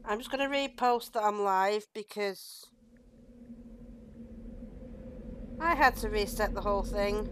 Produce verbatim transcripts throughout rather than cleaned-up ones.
I'm just going to repost that I'm live because I had to reset the whole thing.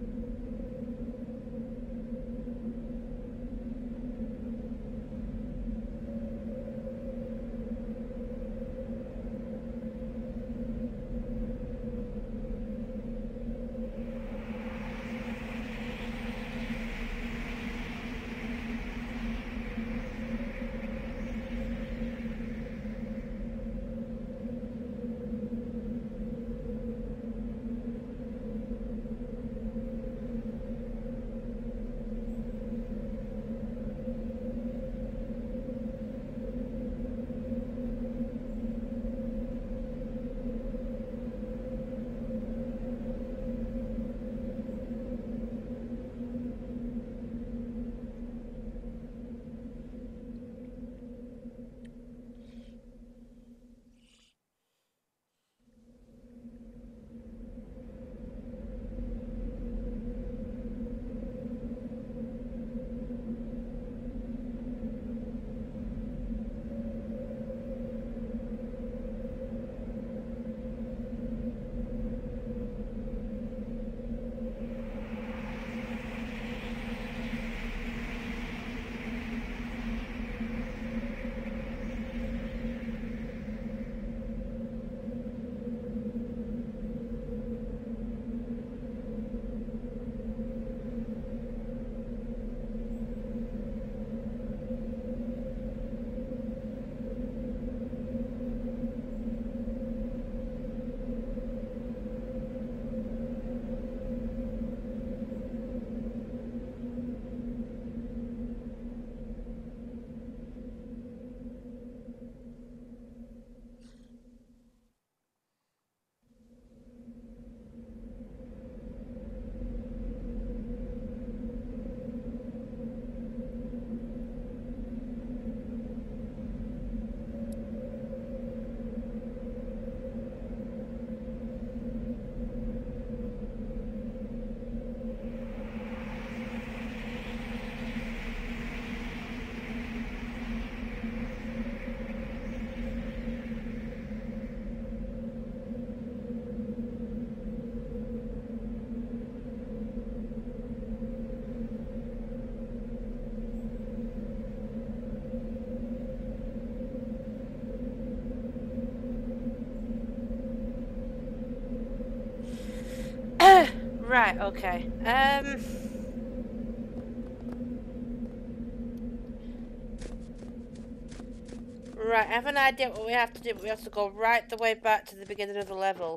Right, okay. Um... Right, I have an idea what we have to do, but we have to go right the way back to the beginning of the level.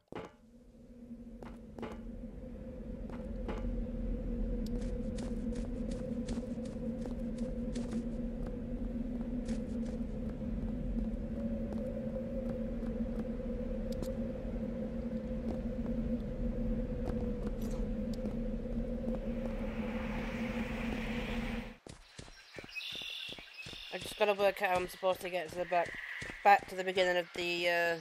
I just gotta work out how I'm supposed to get to the back, back to the beginning of the, uh...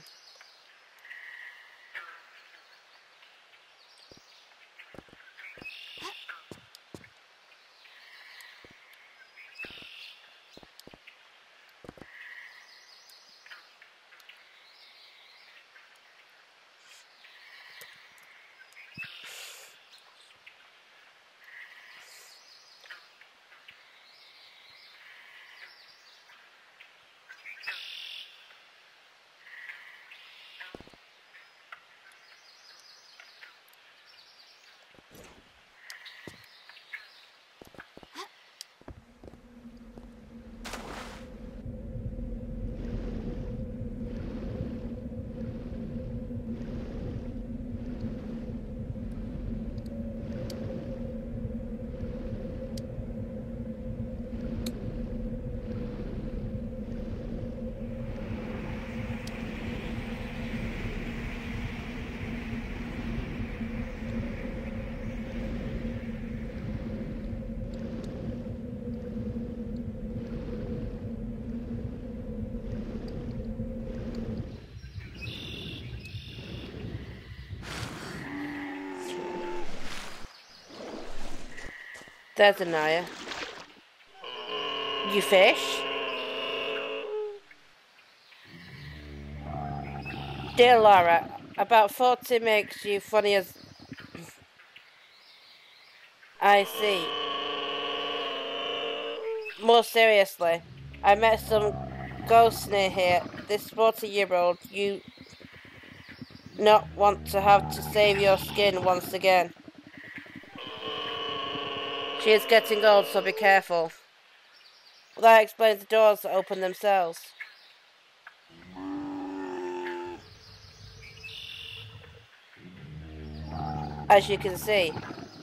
There's Anaya. You fish? Dear Laura, about forty makes you funny as... I see. More seriously, I met some ghosts near here. This forty-year-old, you not want to have to save your skin once again. She is getting old, so be careful. Well, that explains the doors that open themselves. As you can see.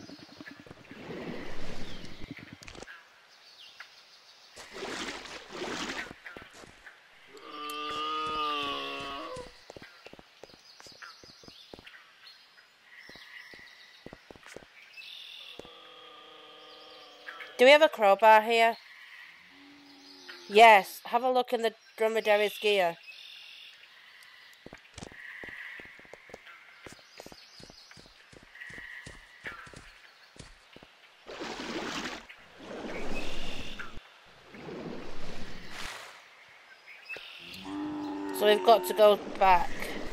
Do we have a crowbar here? Yes, have a look in the dromedary's gear. So we've got to go back.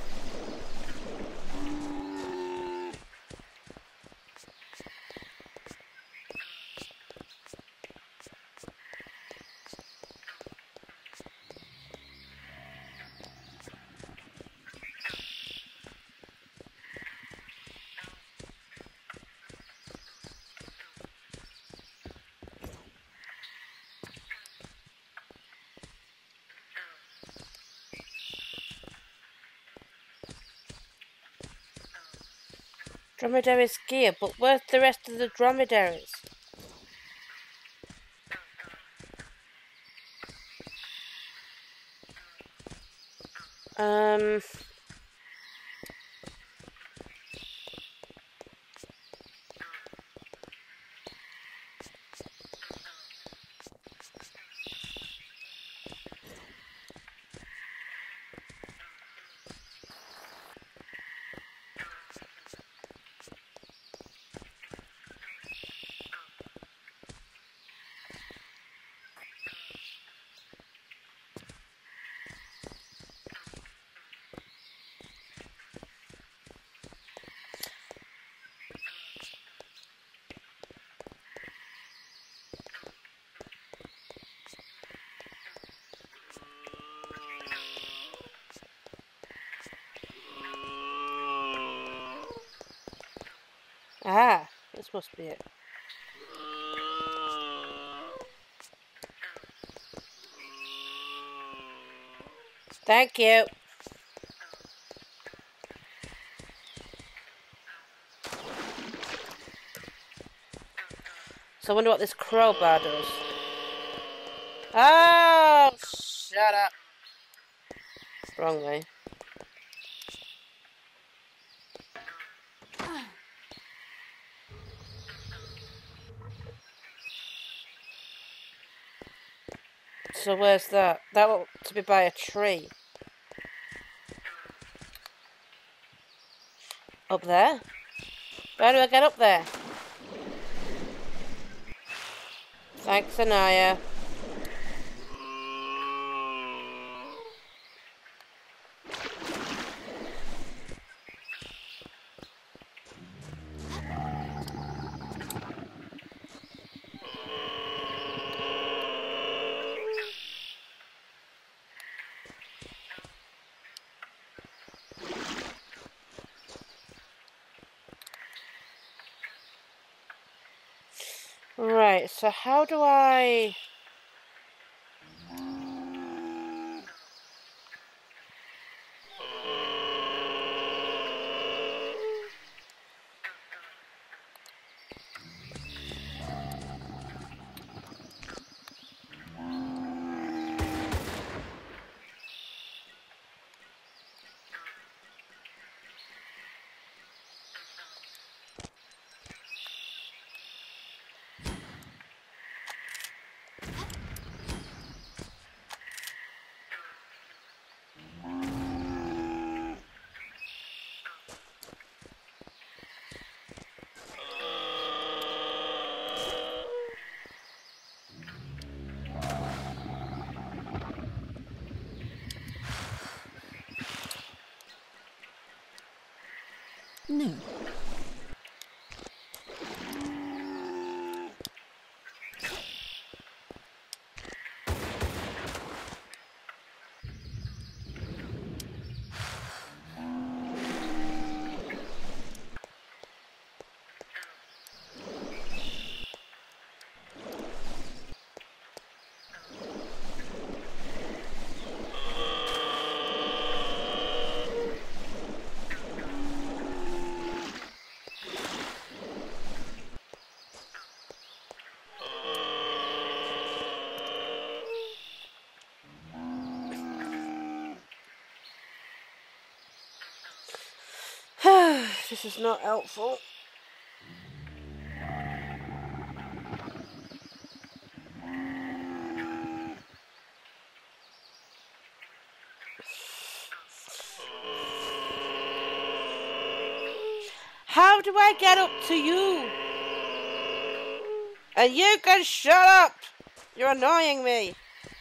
Dromedary's gear, but where's the rest of the dromedaries? Um... Ah, this must be it. Thank you. So I wonder what this crowbar does. Oh, shut up. Wrong way. So where's that? That ought to be by a tree. Up there? How do I get up there? Thanks, Anaya. Right, so how do I... No. This is not helpful. How do I get up to you? And you can shut up! You're annoying me.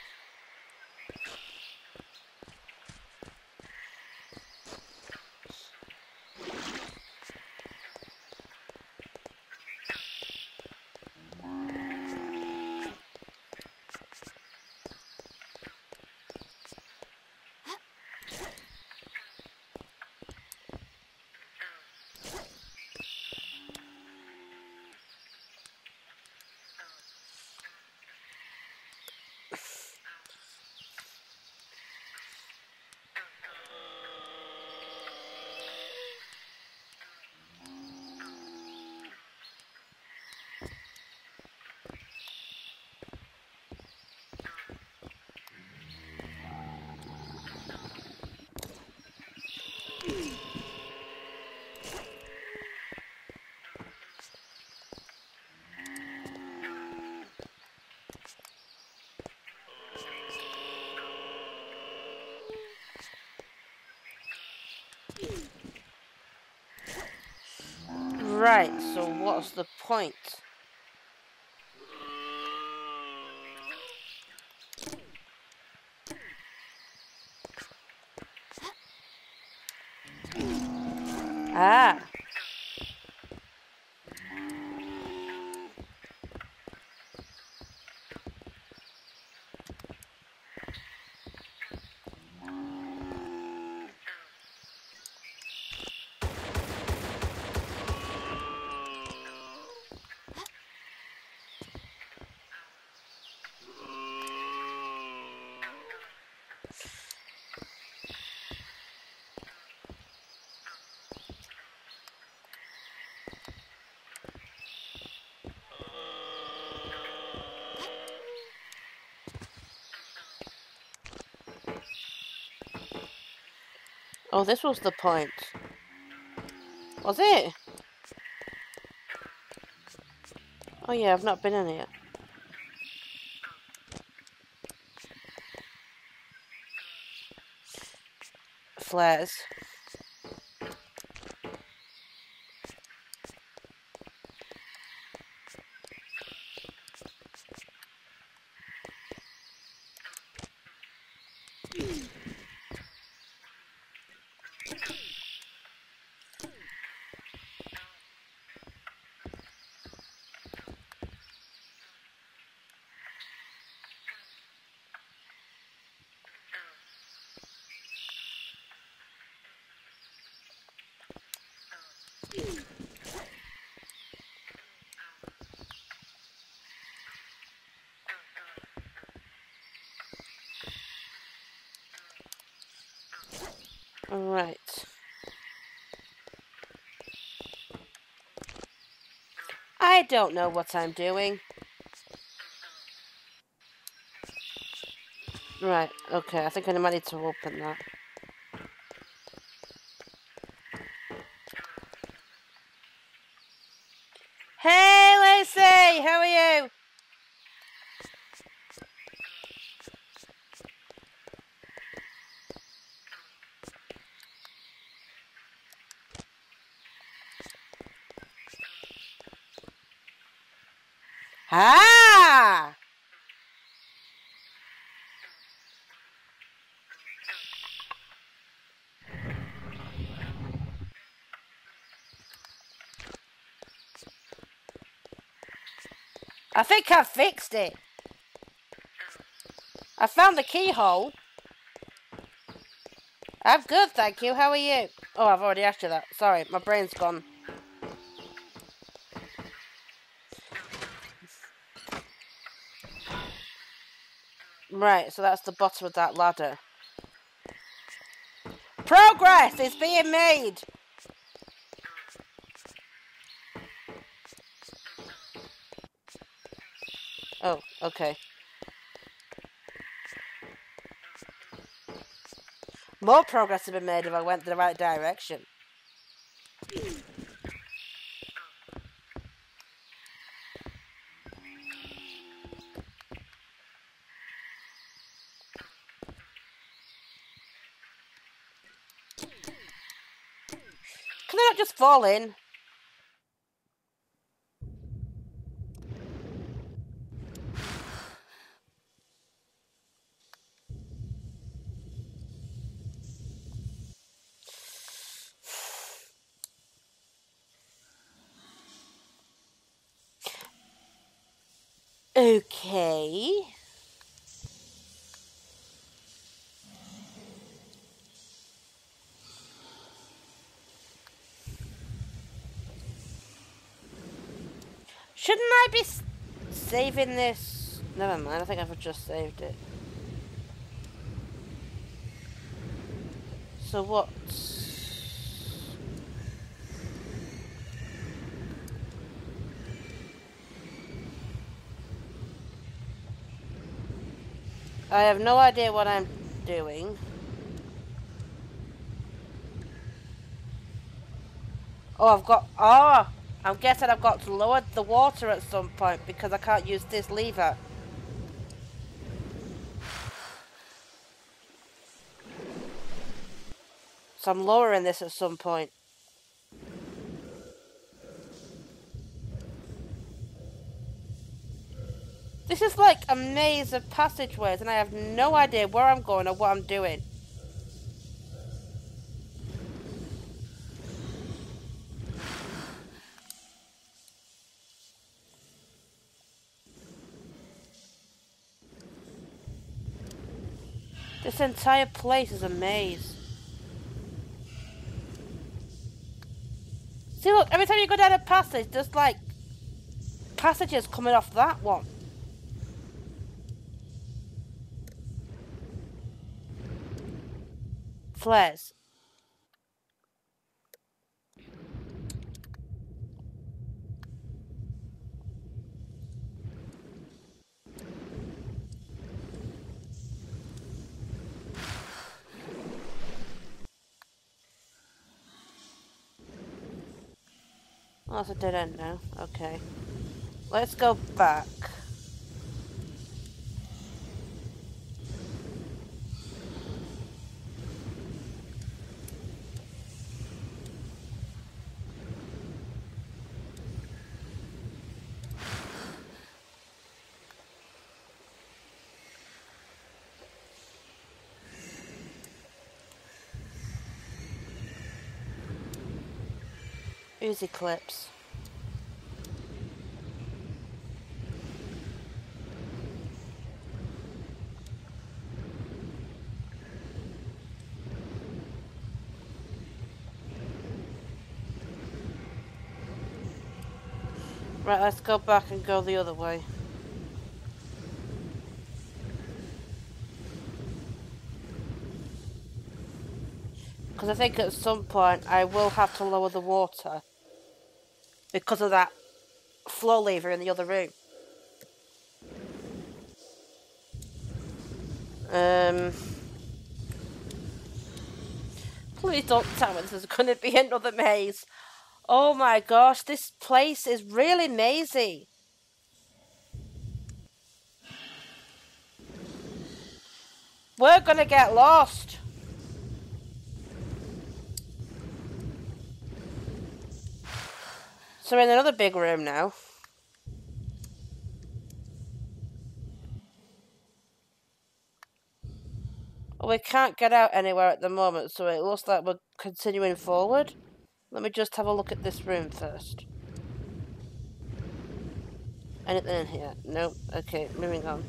Right, so what's the point? Ah. Oh, this was the point. Was it? Oh yeah, I've not been in it. Flares. Alright. I don't know what I'm doing. Right, okay, I think I might need to open that. Hey, Lacey! How are you? Ah! I think I fixed it. I found the keyhole. I'm good, thank you. How are you? Oh, I've already asked you that. Sorry, my brain's gone. Right, so that's the bottom of that ladder. Progress is being made! Oh, okay. More progress would have been made if I went the right direction. Can I not just fall in? Okay. Shouldn't I be saving this? Never mind, I think I've just saved it. So what? I have no idea what I'm doing. Oh, I've got... Oh! I'm guessing I've got to lower the water at some point because I can't use this lever. So I'm lowering this at some point. This is like a maze of passageways and I have no idea where I'm going or what I'm doing. This entire place is a maze. See, look, every time you go down a passage, there's like passages coming off that one. Flares. Oh, that's a dead end now. Okay. Let's go back. Uzi clips. Right, let's go back and go the other way. Because I think at some point I will have to lower the water because of that flow lever in the other room. Um, please don't tell me this is going to be another maze. Oh my gosh, this place is really mazy. We're going to get lost. So we're in another big room now. We can't get out anywhere at the moment, so it looks like we're continuing forward. Let me just have a look at this room first. Anything in here? Nope. Okay, moving on.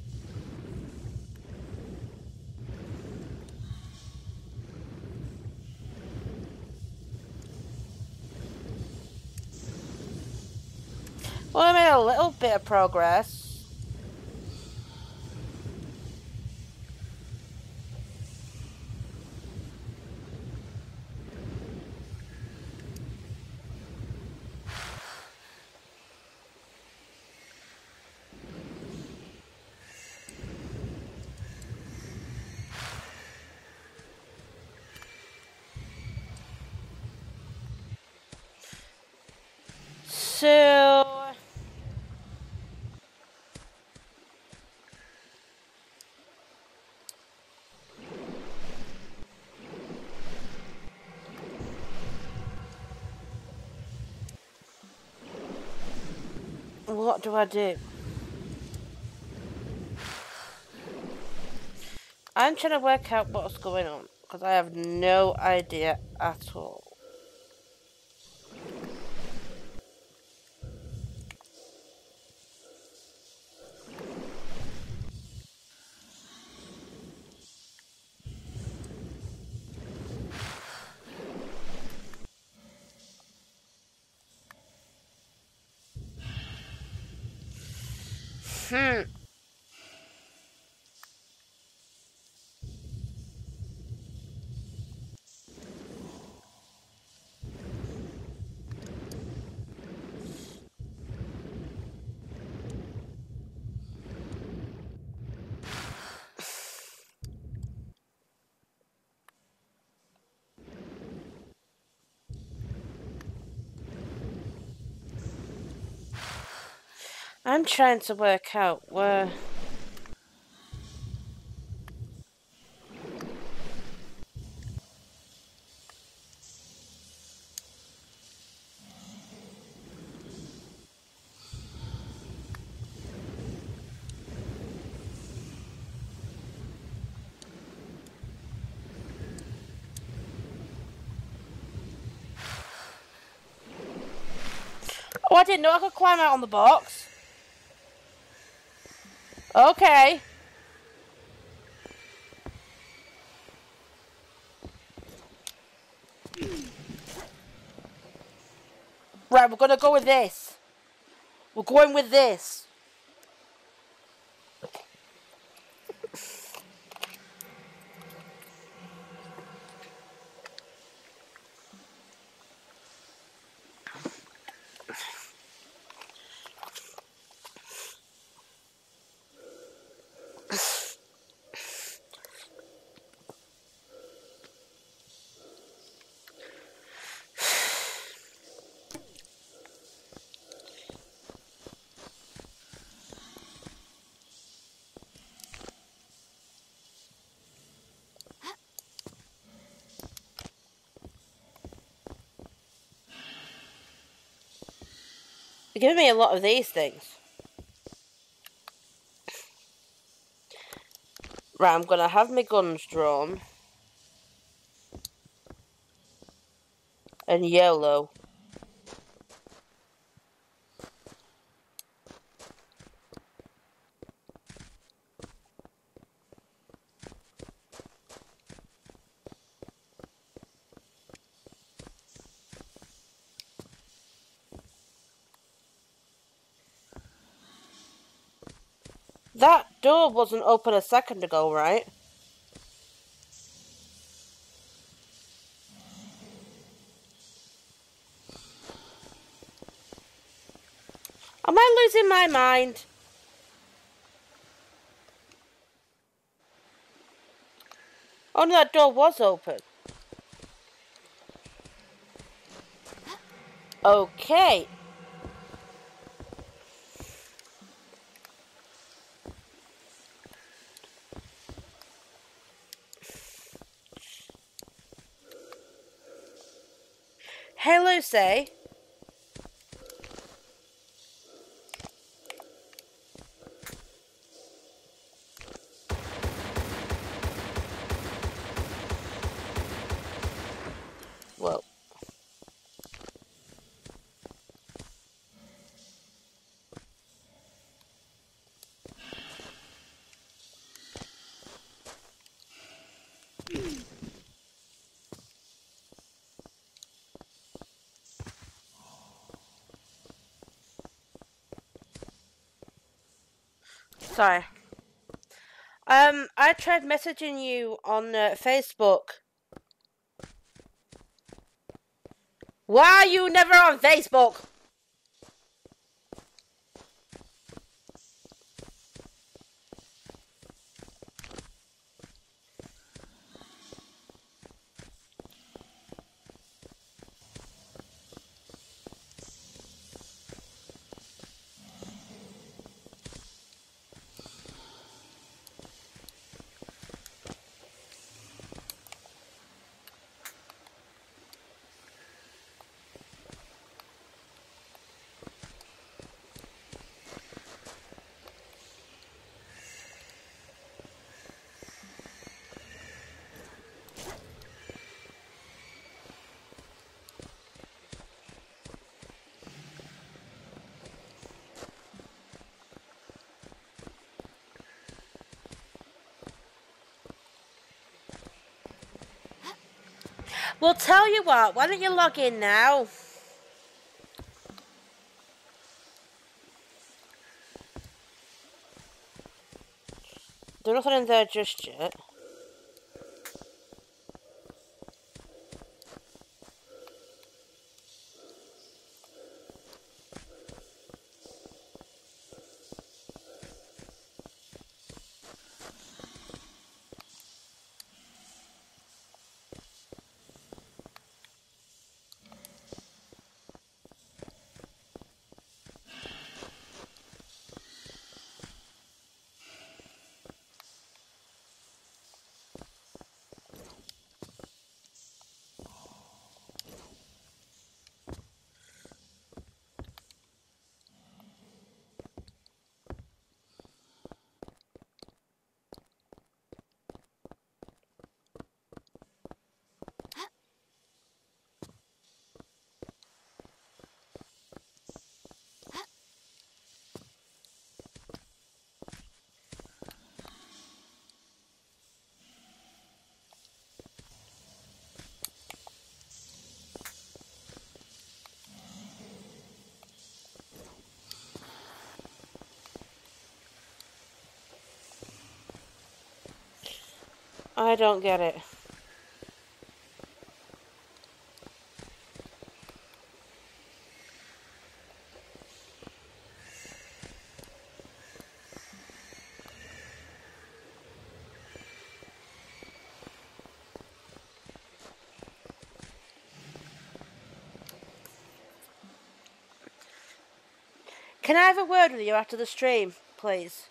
Well, I made a little bit of progress. So... What do I do? I'm trying to work out what's going on, because I have no idea at all. Hmm. I'm trying to work out where... Oh, I didn't know I could climb out on the box. Okay. Right, we're gonna go with this. We're going with this. They're giving me a lot of these things. Right, I'm gonna have my guns drawn. And YOLO. That door wasn't open a second ago, right? Am I losing my mind? Oh no, that door was open. Okay. Hey, Lucy. Whoa. Sorry. Um, I tried messaging you on uh, Facebook. Why are you never on Facebook? Well, tell you what, why don't you log in now? There's nothing in there just yet. I don't get it. Can I have a word with you after the stream, please?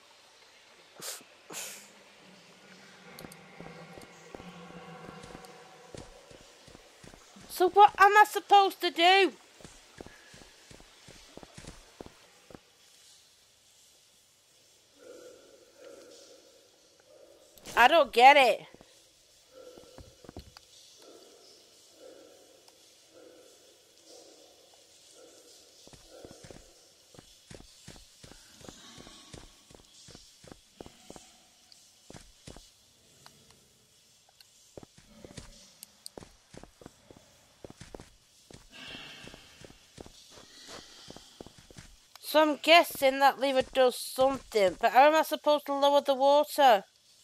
So what am I supposed to do? I don't get it. So I'm guessing that lever does something, but how am I supposed to lower the water?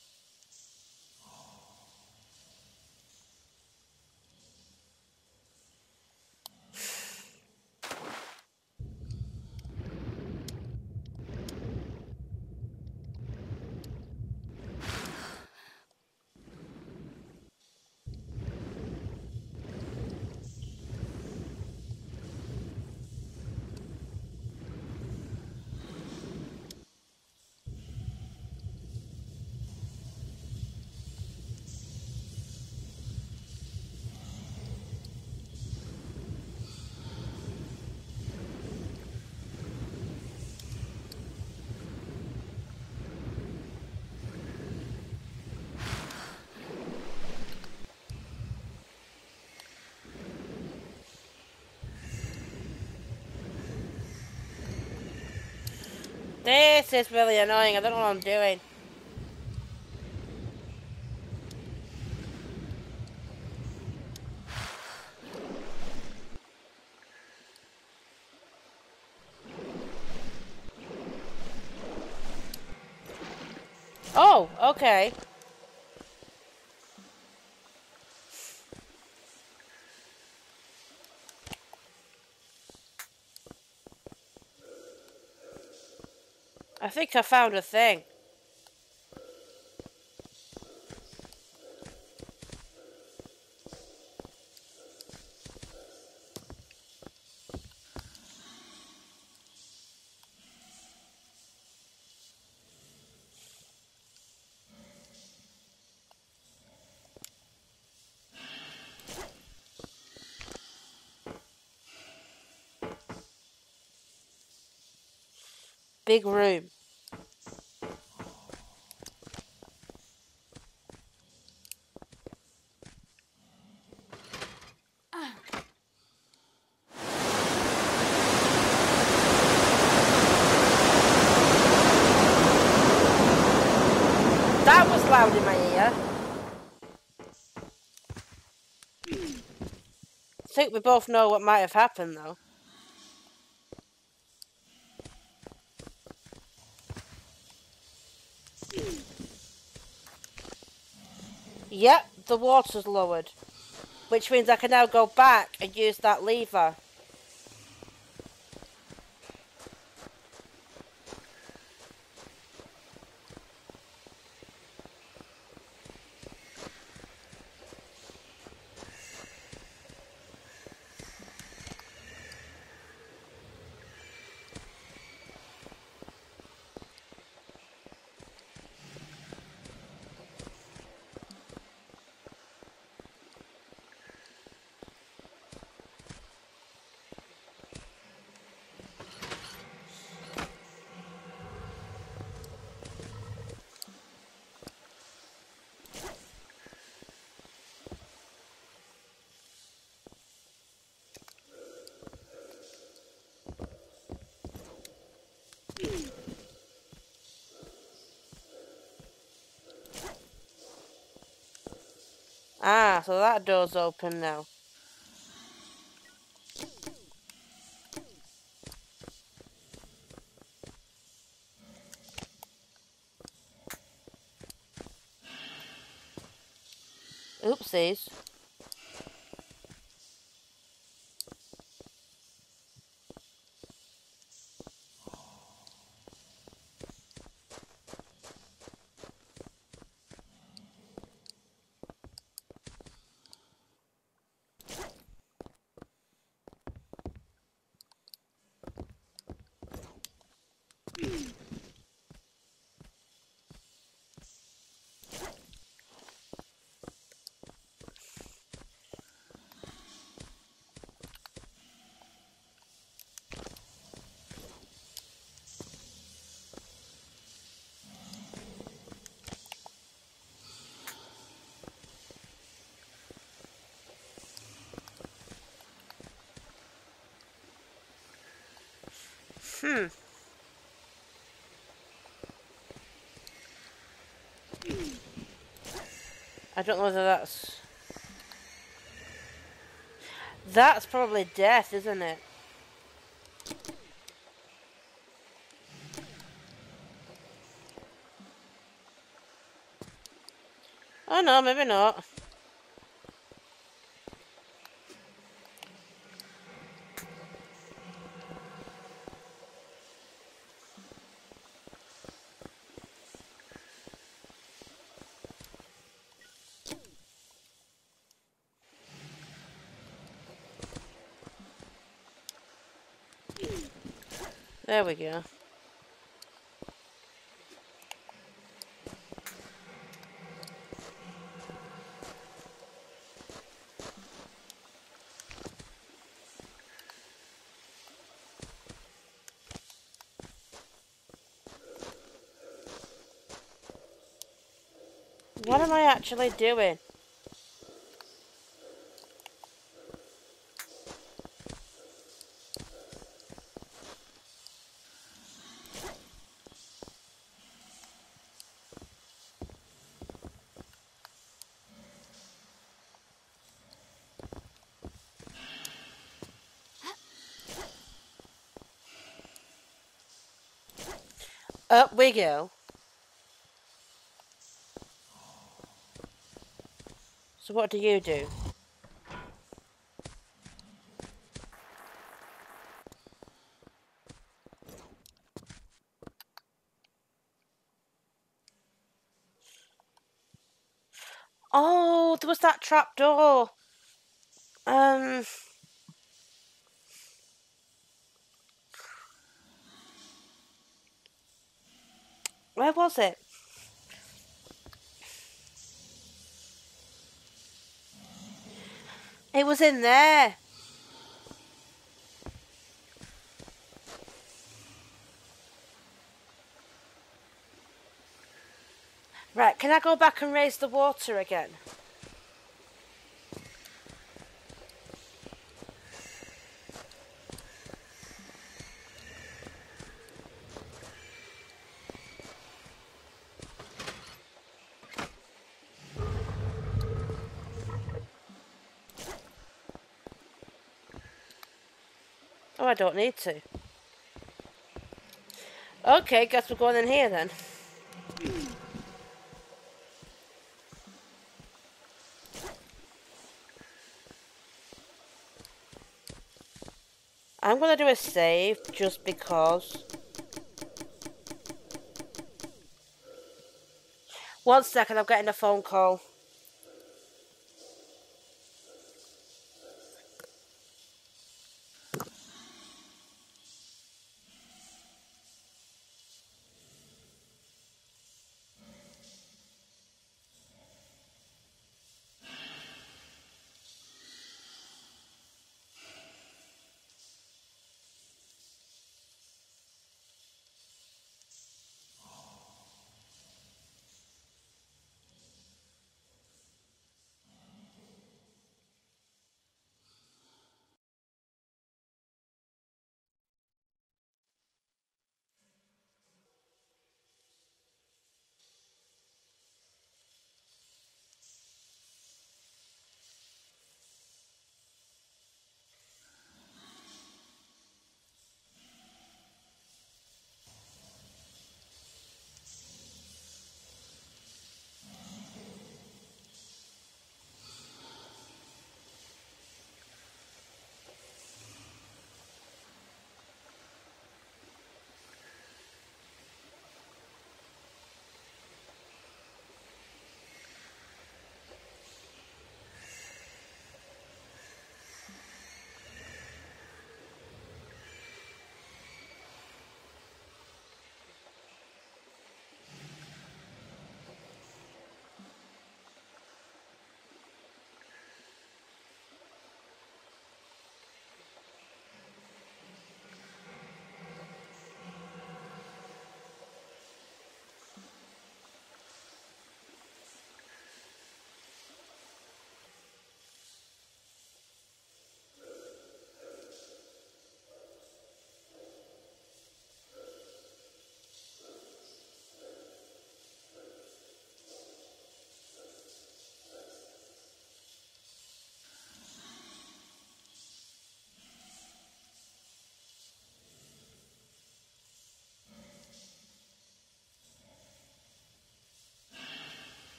This is really annoying. I don't know what I'm doing. Oh, okay. I think I found a thing. Big room. That was loud in my ear. I think we both know what might have happened, though. Yep, the water's lowered. Which means I can now go back and use that lever. Ah, so that door's open now. Oopsies. Hmm. I don't know whether that's... That's probably death, isn't it? Oh no, maybe not. There we go. What am I actually doing? Up we go. So what do you do? Oh, there was that trap door. Um... Where was it? It was in there. Right, can I go back and raise the water again? Oh, I don't need to. Okay, guess we're going in here then. I'm going to do a save just because. One second, I'm getting a phone call.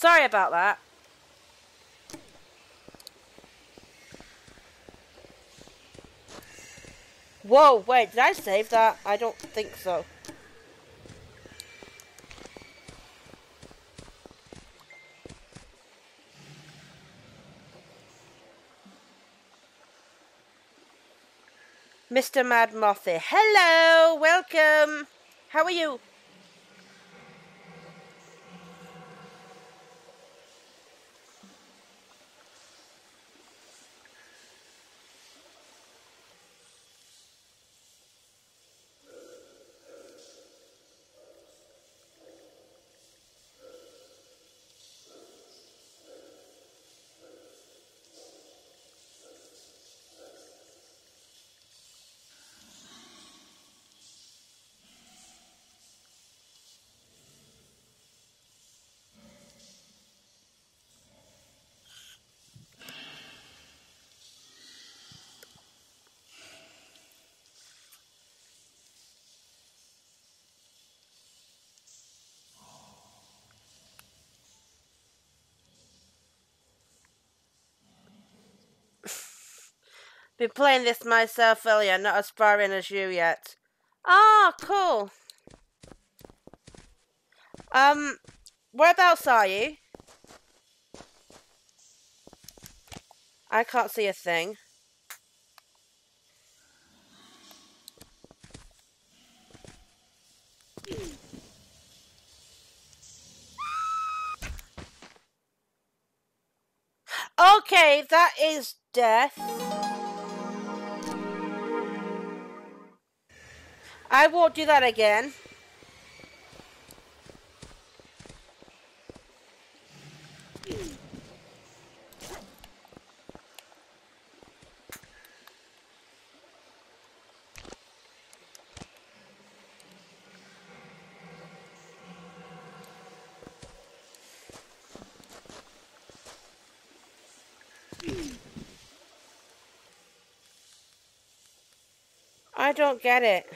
Sorry about that. Whoa, wait, did I save that? I don't think so. Mister Mad Mothy. Hello, welcome. How are you? Been playing this myself earlier, not as far in as you yet. Ah, cool. Um, whereabouts are you? I can't see a thing. Okay, that is death. I won't do that again. I don't get it.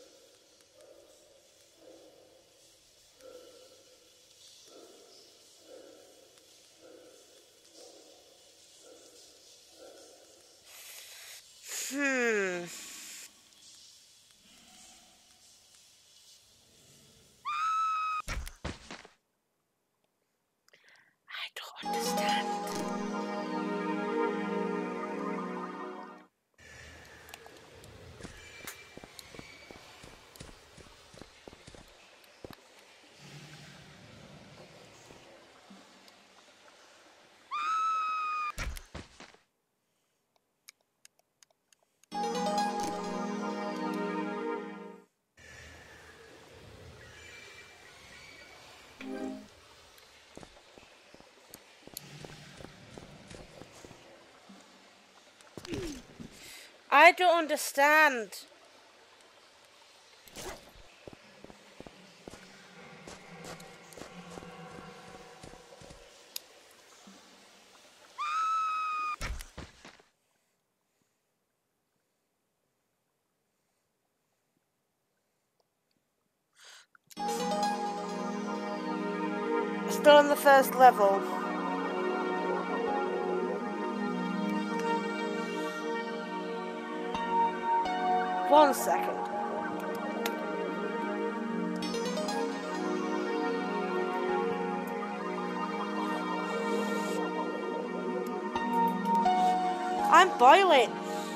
Hmm. I don't understand. I don't understand. Still on the first level. One second. I'm boiling.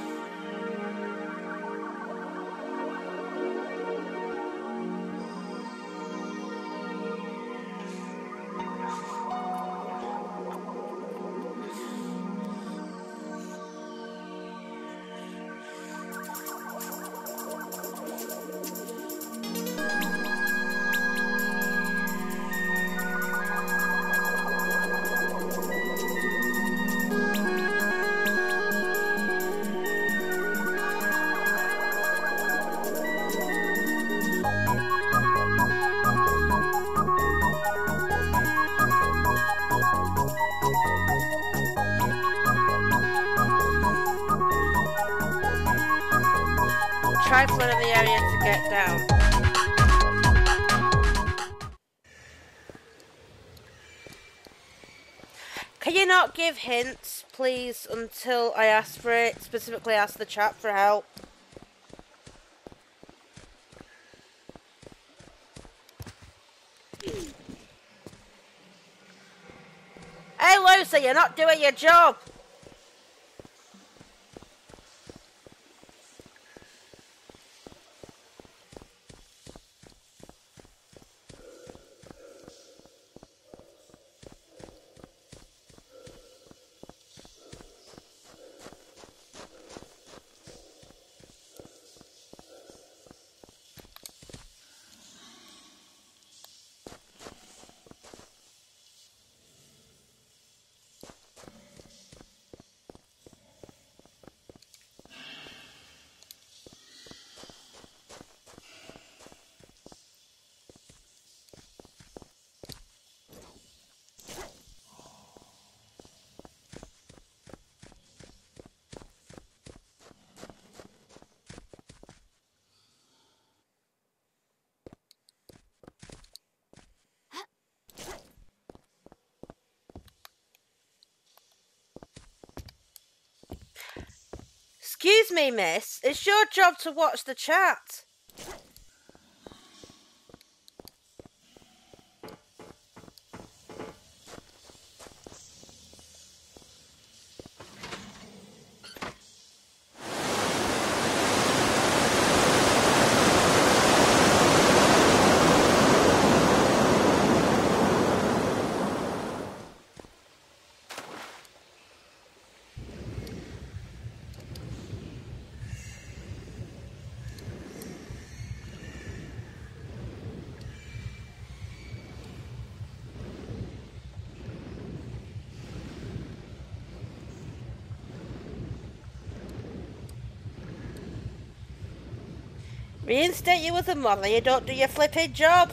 Try flood in the area to get down. Can you not give hints, please, until I ask for it? Specifically ask the chat for help. Hey, Lucy, you're not doing your job. Excuse me, miss. It's your job to watch the chat. Reinstate you with a mother, you don't do your flipping job.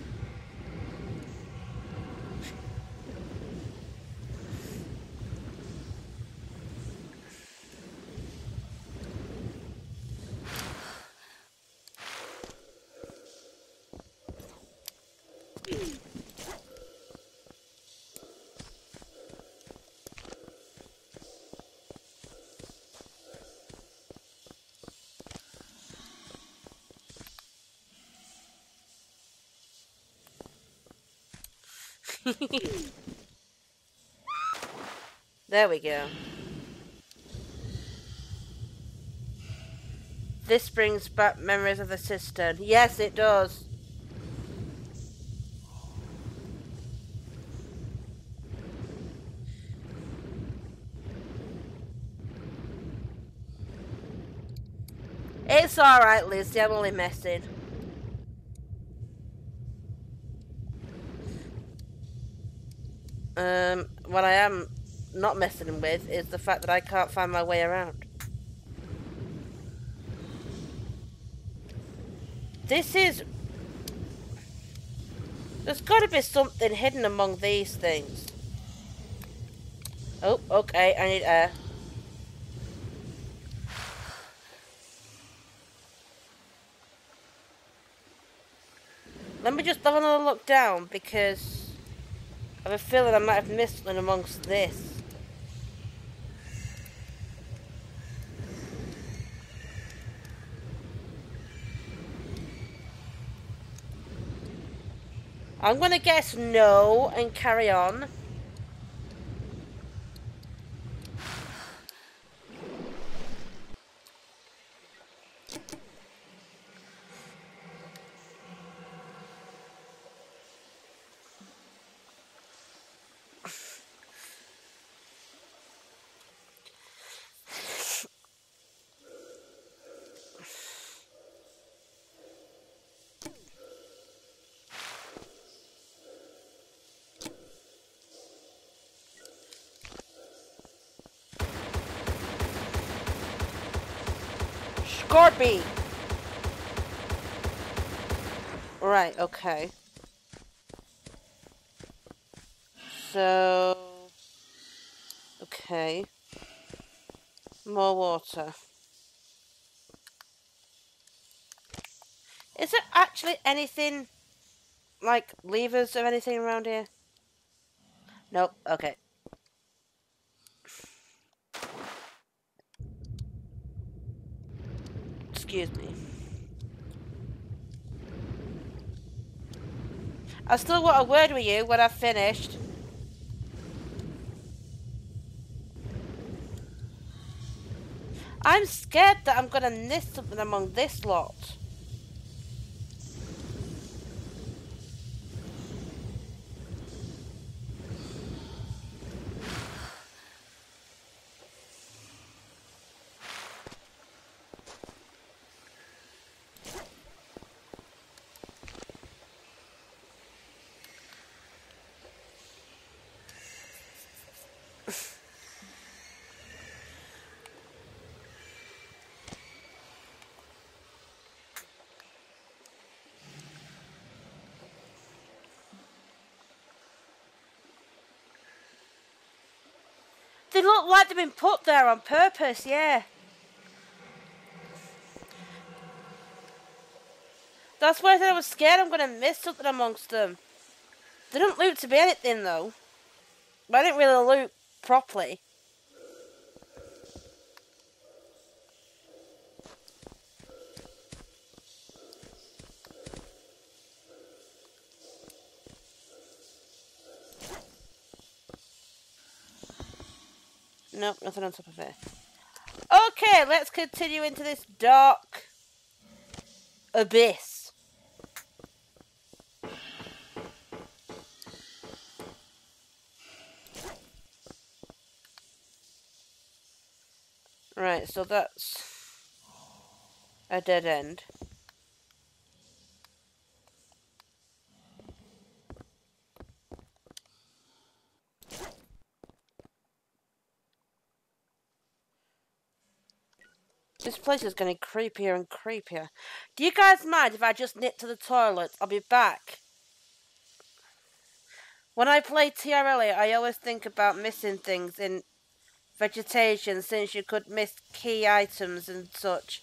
There we go. This brings back memories of the cistern. Yes, it does. It's alright, Lizzie. I'm only messing. Um, what I am not messing with is the fact that I can't find my way around. This is... There's got to be something hidden among these things. Oh, okay, I need air. Let me just have another look down, because I have a feeling I might have missed one amongst this. I'm going to guess no and carry on. Scorpy! Right, okay. So... Okay. More water. Is there actually anything, like, levers or anything around here? Nope, okay. Excuse me. I still want a word with you when I've finished. I'm scared that I'm gonna miss something among this lot. They look like they've been put there on purpose, yeah. That's why I said I was scared I'm gonna miss something amongst them. They don't look to be anything though. But I didn't really look properly. Nope, nothing on top of it. Okay, let's continue into this dark abyss. Right, so that's a dead end. This place is getting creepier and creepier. Do you guys mind if I just nip to the toilet? I'll be back. When I play T R L A, I always think about missing things in vegetation since you could miss key items and such.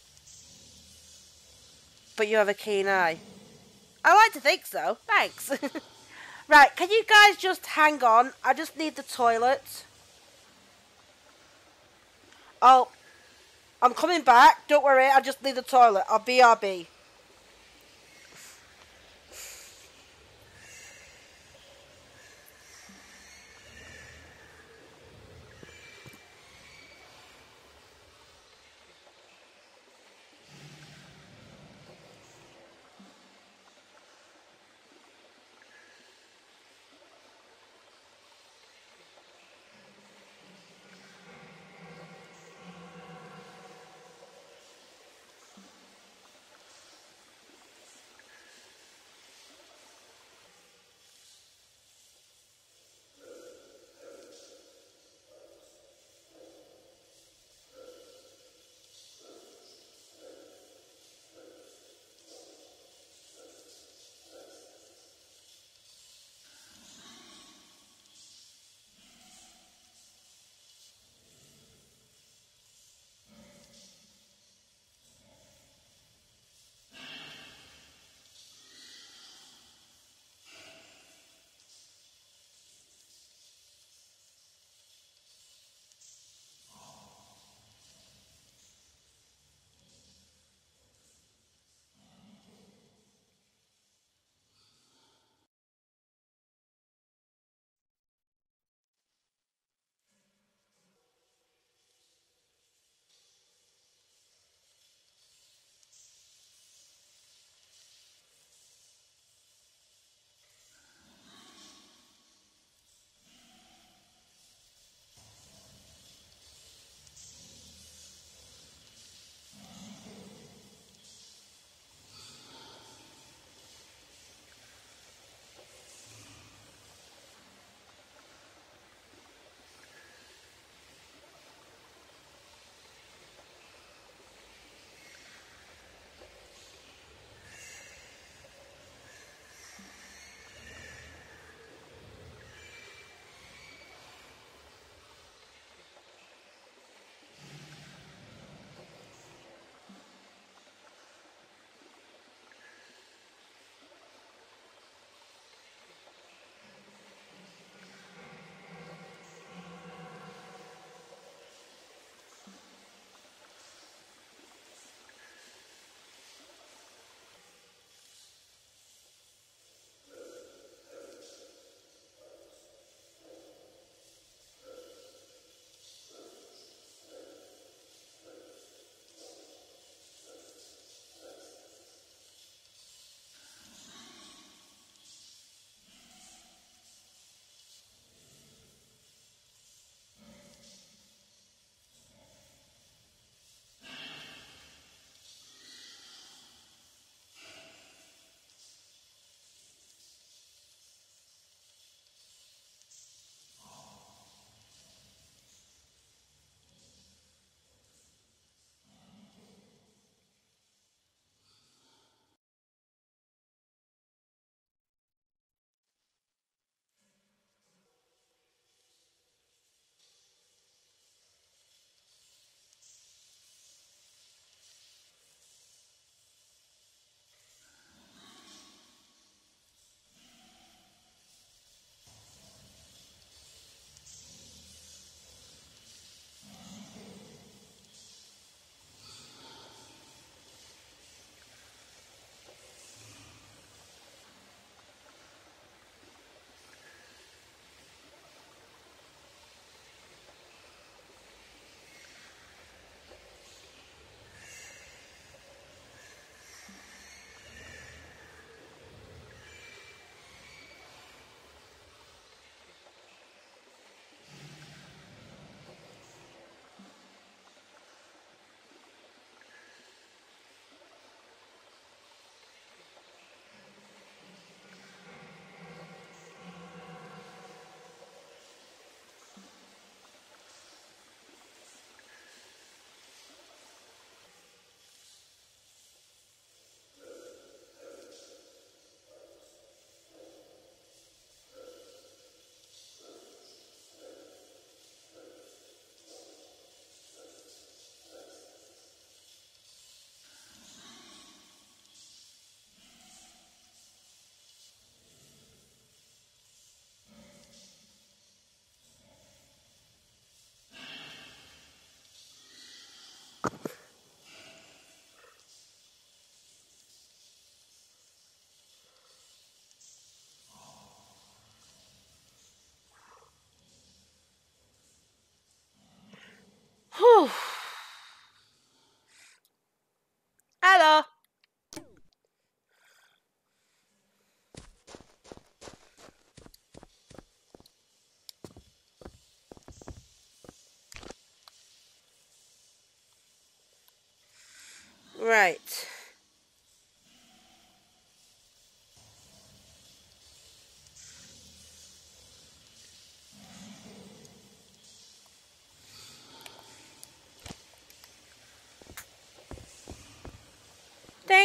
But you have a keen eye. I like to think so. Thanks. Right, can you guys just hang on? I just need the toilet. Oh, I'm coming back. Don't worry, I just need the toilet. I'll B R B.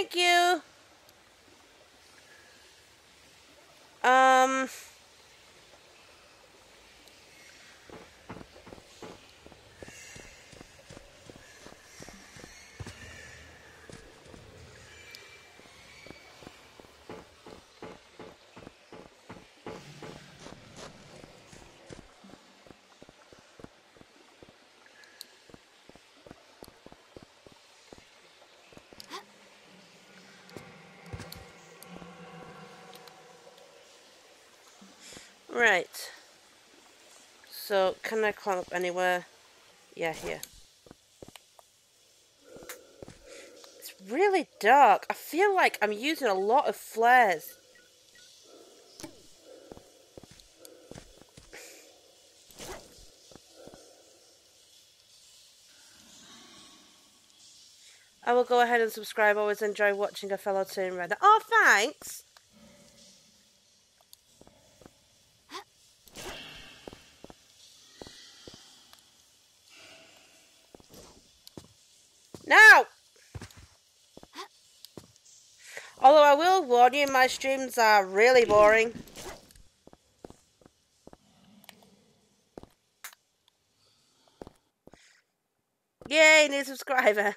Thank you. Um... Right. So, can I climb up anywhere? Yeah, here. It's really dark. I feel like I'm using a lot of flares. I will go ahead and subscribe. Always enjoy watching a fellow Tomb Raider. Oh, thanks! Now! Although I will warn you, my streams are really boring. Yay, new subscriber.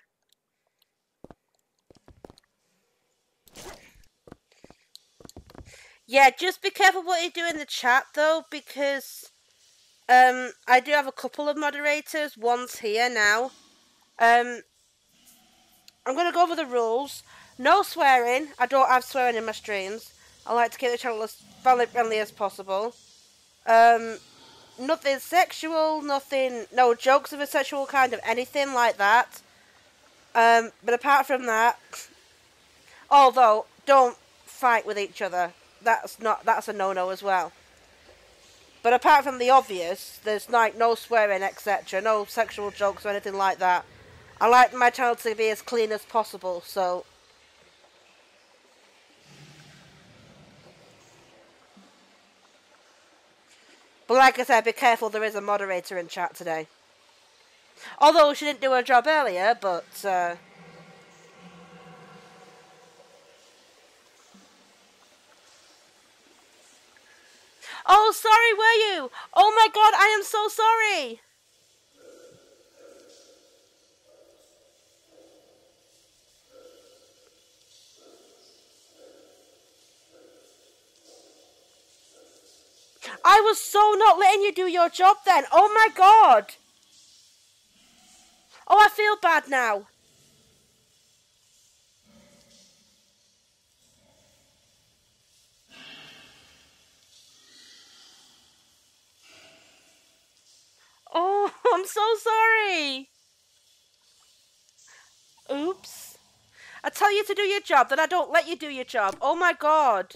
Yeah, just be careful what you do in the chat though, because um I do have a couple of moderators. One's here now. Um I'm gonna go over the rules. No swearing. I don't have swearing in my streams. I like to keep the channel as family friendly as possible. Um nothing sexual, nothing no jokes of a sexual kind of anything like that. Um but apart from that, although don't fight with each other. That's not that's a no-no as well. But apart from the obvious, there's like no swearing, et cetera, no sexual jokes or anything like that. I like my channel to be as clean as possible, so but like I said, be careful, there is a moderator in chat today. Although she didn't do her job earlier, but uh oh, sorry, were you? Oh my god, I am so sorry! I was so not letting you do your job then. Oh my god! Oh, I feel bad now. Oh, I'm so sorry. Oops. I tell you to do your job, then I don't let you do your job. Oh my god.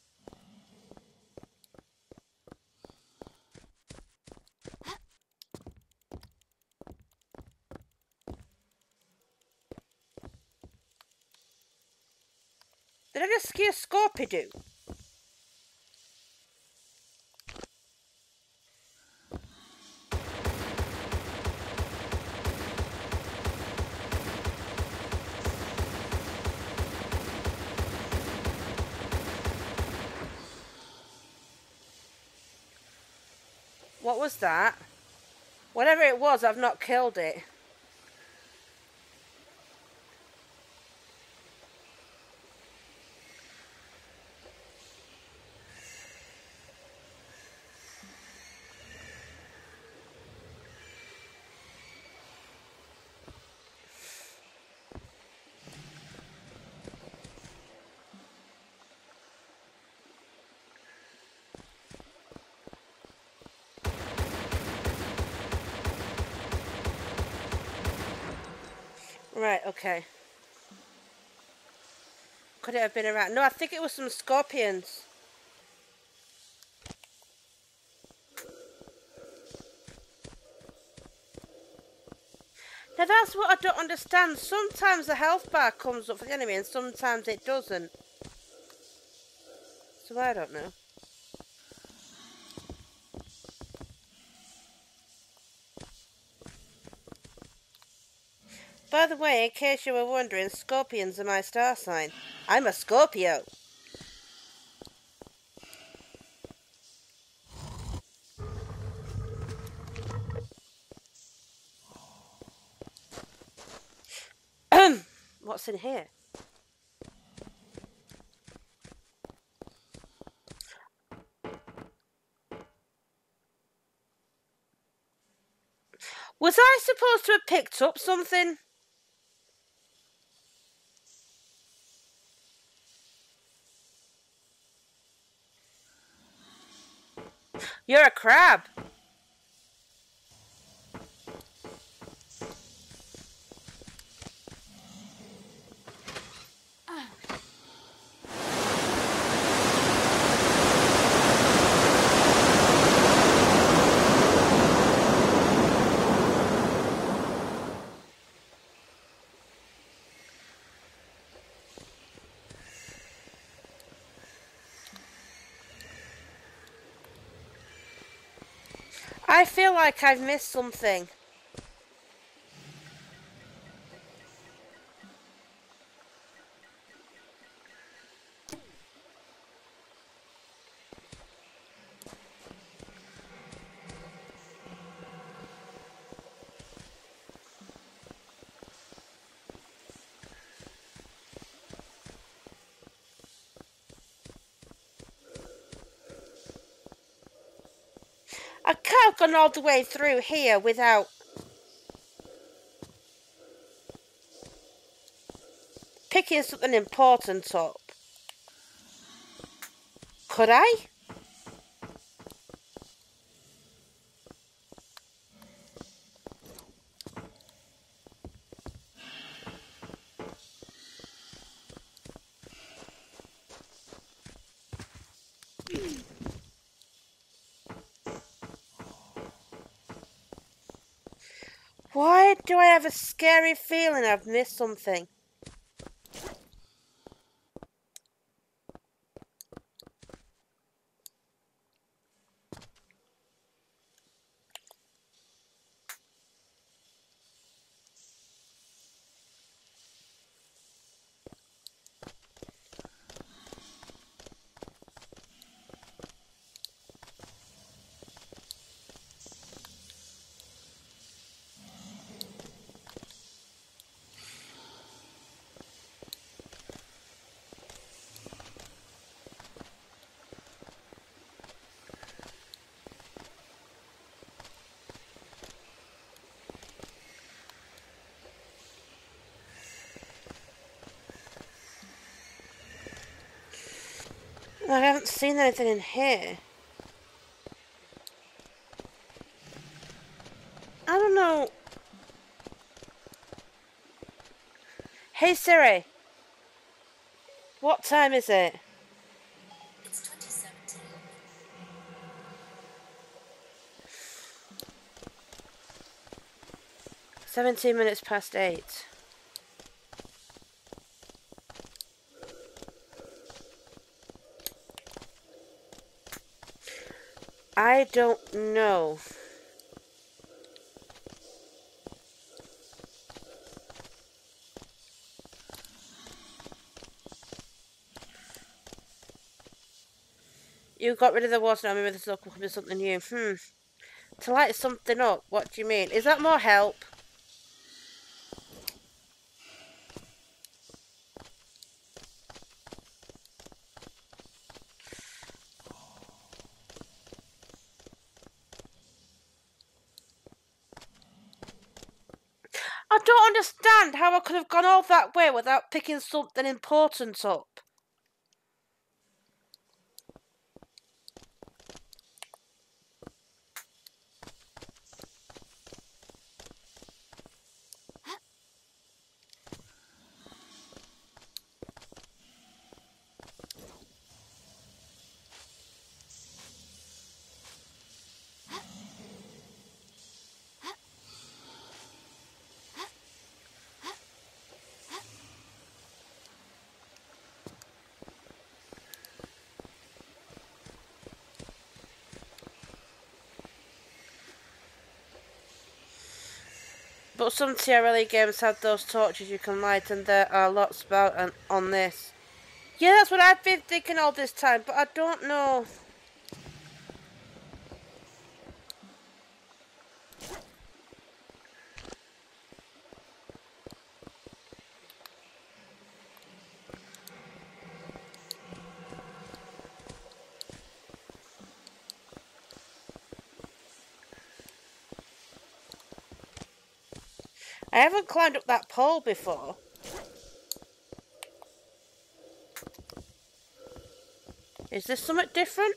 Did I just ski a Scorpidoo? What was that? Whatever it was, I've not killed it. Right, okay. Could it have been around? No, I think it was some scorpions. Now that's what I don't understand. Sometimes the health bar comes up for the enemy and sometimes it doesn't. So I don't know. By the way, in case you were wondering, scorpions are my star sign. I'm a Scorpio. What's in here? Was I supposed to have picked up something? You're a crab. I feel like I've missed something. I can't have gone all the way through here without picking something important up. Could I? Why do I have a scary feeling I've missed something? I haven't seen anything in here. I don't know. Hey Siri, what time is it? It's twenty seventeen. Seventeen minutes past eight. I don't know. You got rid of the water now, maybe this will come to something new. Hmm. To light something up, what do you mean? Is that more help? I don't understand how I could have gone all that way without picking something important up. but some T R L E games have those torches you can light, and there are lots about on, on this. Yeah, that's what I've been thinking all this time, but I don't know. I haven't climbed up that pole before. Is this something different?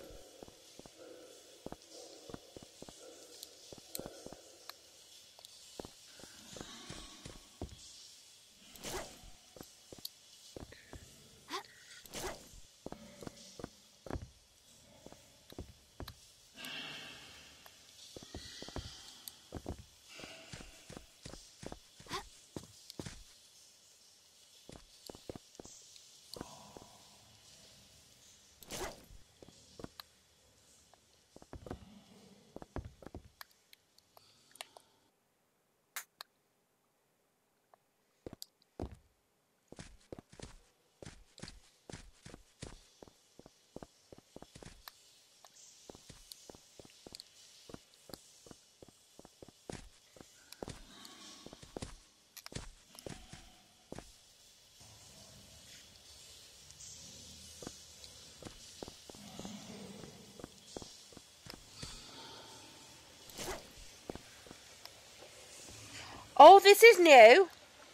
Oh, this is new.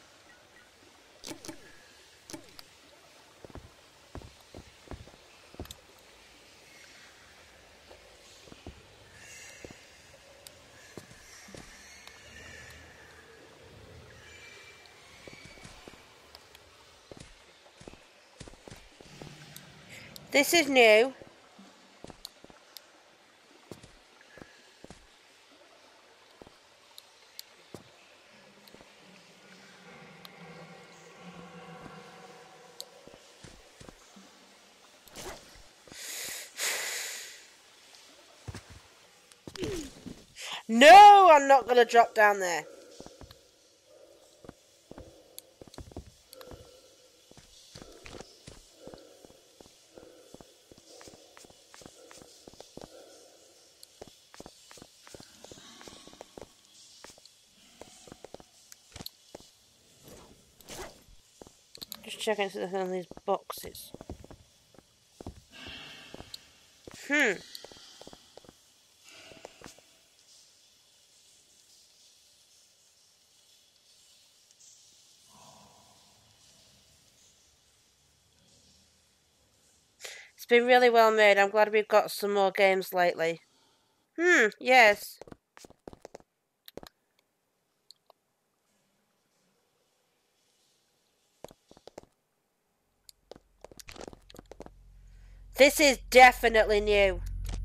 This is new. No, I'm not going to drop down there. Just checking if there's any of these boxes. Hmm. It's been really well made. I'm glad we've got some more games lately. Hmm, yes. This is definitely new.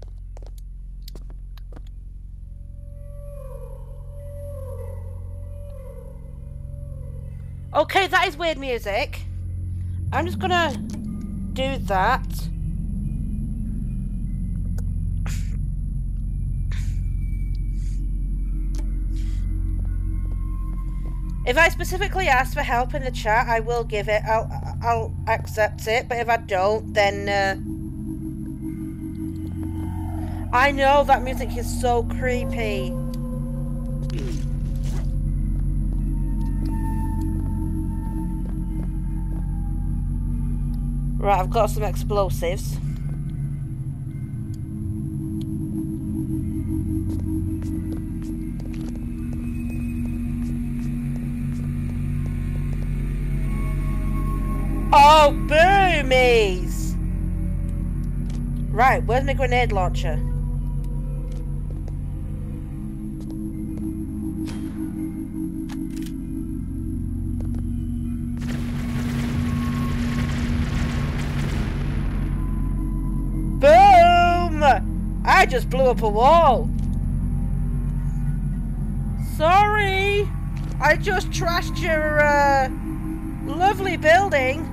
Okay, that is weird music. I'm just gonna do that. If I specifically ask for help in the chat, I will give it. I'll I'll accept it. But if I don't, then uh, I know that music is so creepy. Right, I've got some explosives. Oh, boomies! Right, where's my grenade launcher? Boom! I just blew up a wall. Sorry! I just trashed your, uh, lovely building.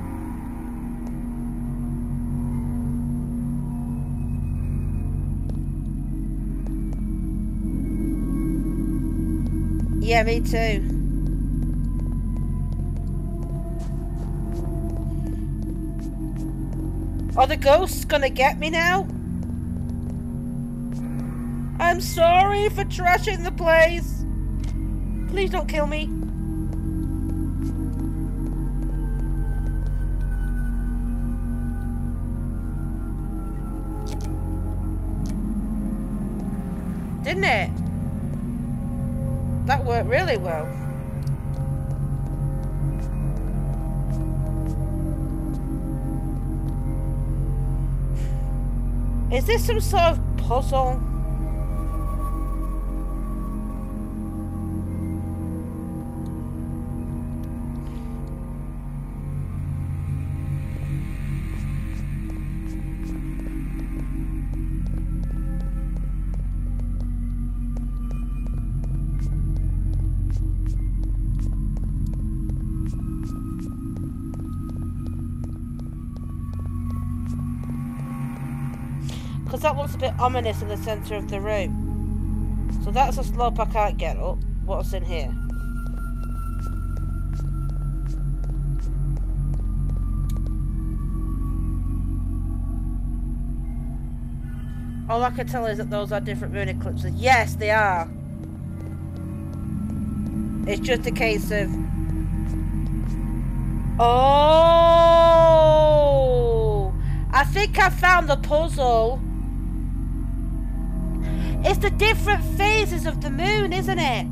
Yeah, me too. Are the ghosts gonna get me now? I'm sorry for trashing the place. Please don't kill me. Didn't it? That worked really well. Is this some sort of puzzle? Because that looks a bit ominous in the centre of the room. So that's a slope I can't get up. What's in here? All I can tell is that those are different moon eclipses. Yes, they are. It's just a case of... Oh! I think I found the puzzle. It's the different phases of the moon, isn't it?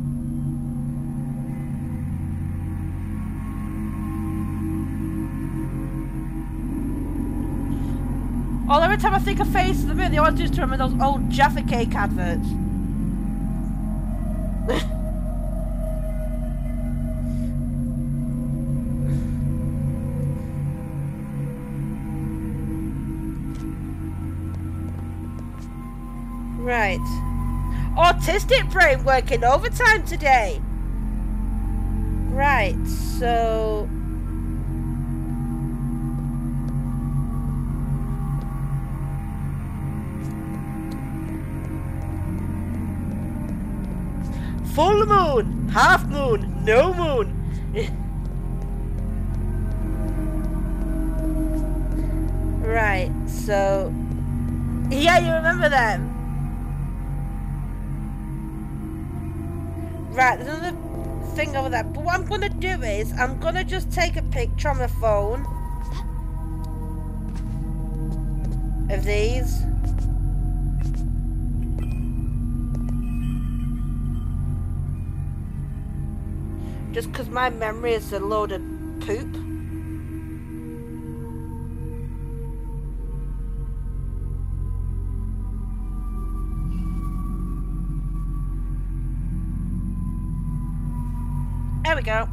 Oh, every time I think of phases of the moon, they always used to remember those old Jaffa Cake adverts. Right. Autistic brain working overtime today. Right, so... Full moon, half moon, no moon. Right, so... Yeah, you remember them. Right, there's another thing over there. But what I'm going to do is, I'm going to just take a picture on my phone of these. Just because my memory is a load of poop. There we go.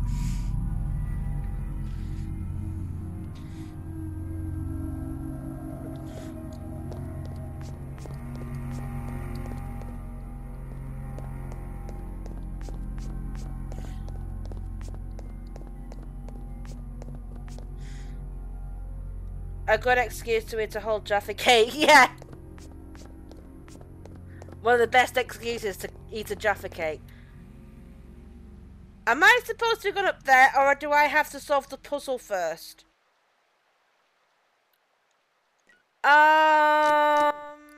A good excuse to me to hold Jaffa Cake, yeah. One of the best excuses to eat a Jaffa Cake. Am I supposed to go up there, or do I have to solve the puzzle first? Um...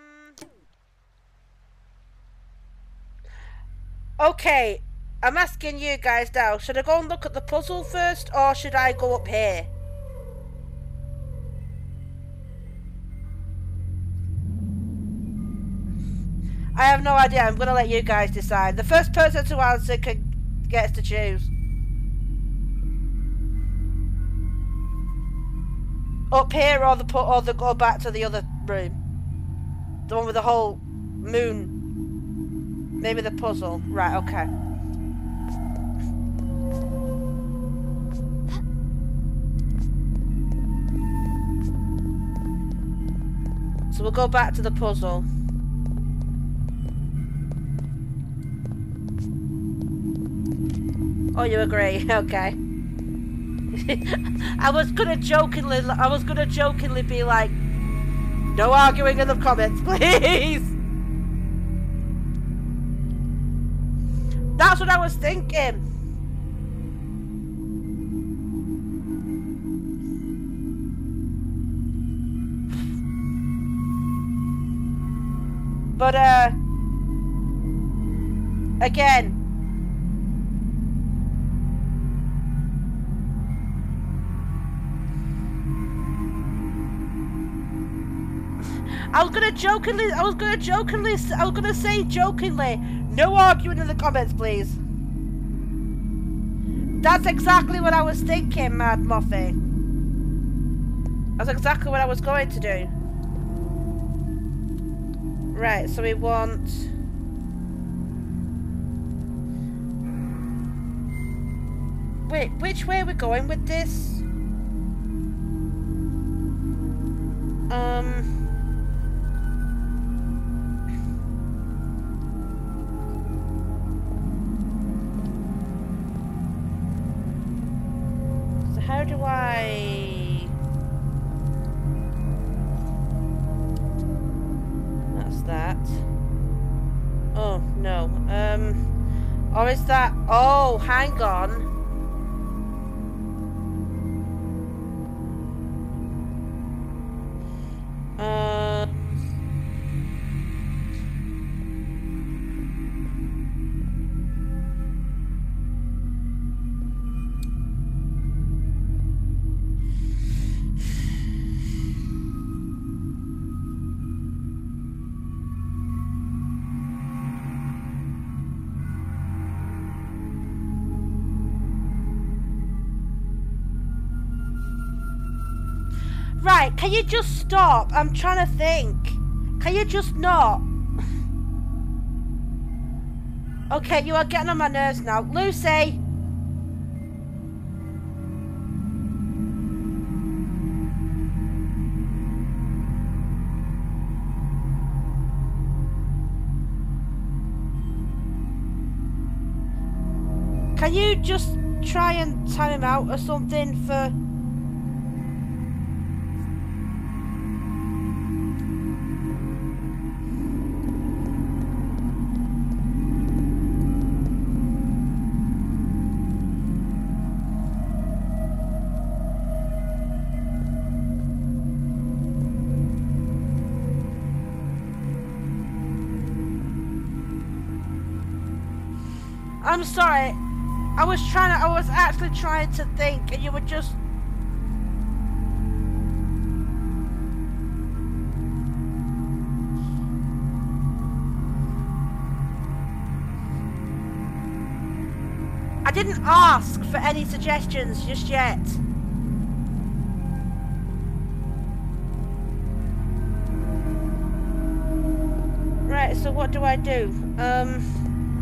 Okay, I'm asking you guys now, should I go and look at the puzzle first, or should I go up here? I have no idea, I'm going to let you guys decide. The first person to answer can, gets to choose. Up here or the put or the go back to the other room. The one with the whole moon. Maybe the puzzle. Right, okay. So we'll go back to the puzzle. Oh, you agree? Okay. I was gonna jokingly, I was gonna jokingly be like, no arguing in the comments, please. That's what I was thinking. But, uh... again... I was gonna jokingly, I was gonna jokingly, I was gonna say jokingly, no arguing in the comments, please. That's exactly what I was thinking, Mad Moffy. That's exactly what I was going to do. Right, so we want... Wait, which way are we going with this? Um... How do I... That's that. Oh, no. Um, or is that... Oh, hang on. Uh... Right, can you just stop? I'm trying to think. Can you just not? Okay, you are getting on my nerves now. Lucy! Can you just try and time him out or something for... I'm sorry. I was trying to, I was actually trying to think and you were just... I didn't ask for any suggestions just yet. Right, so what do I do? Um...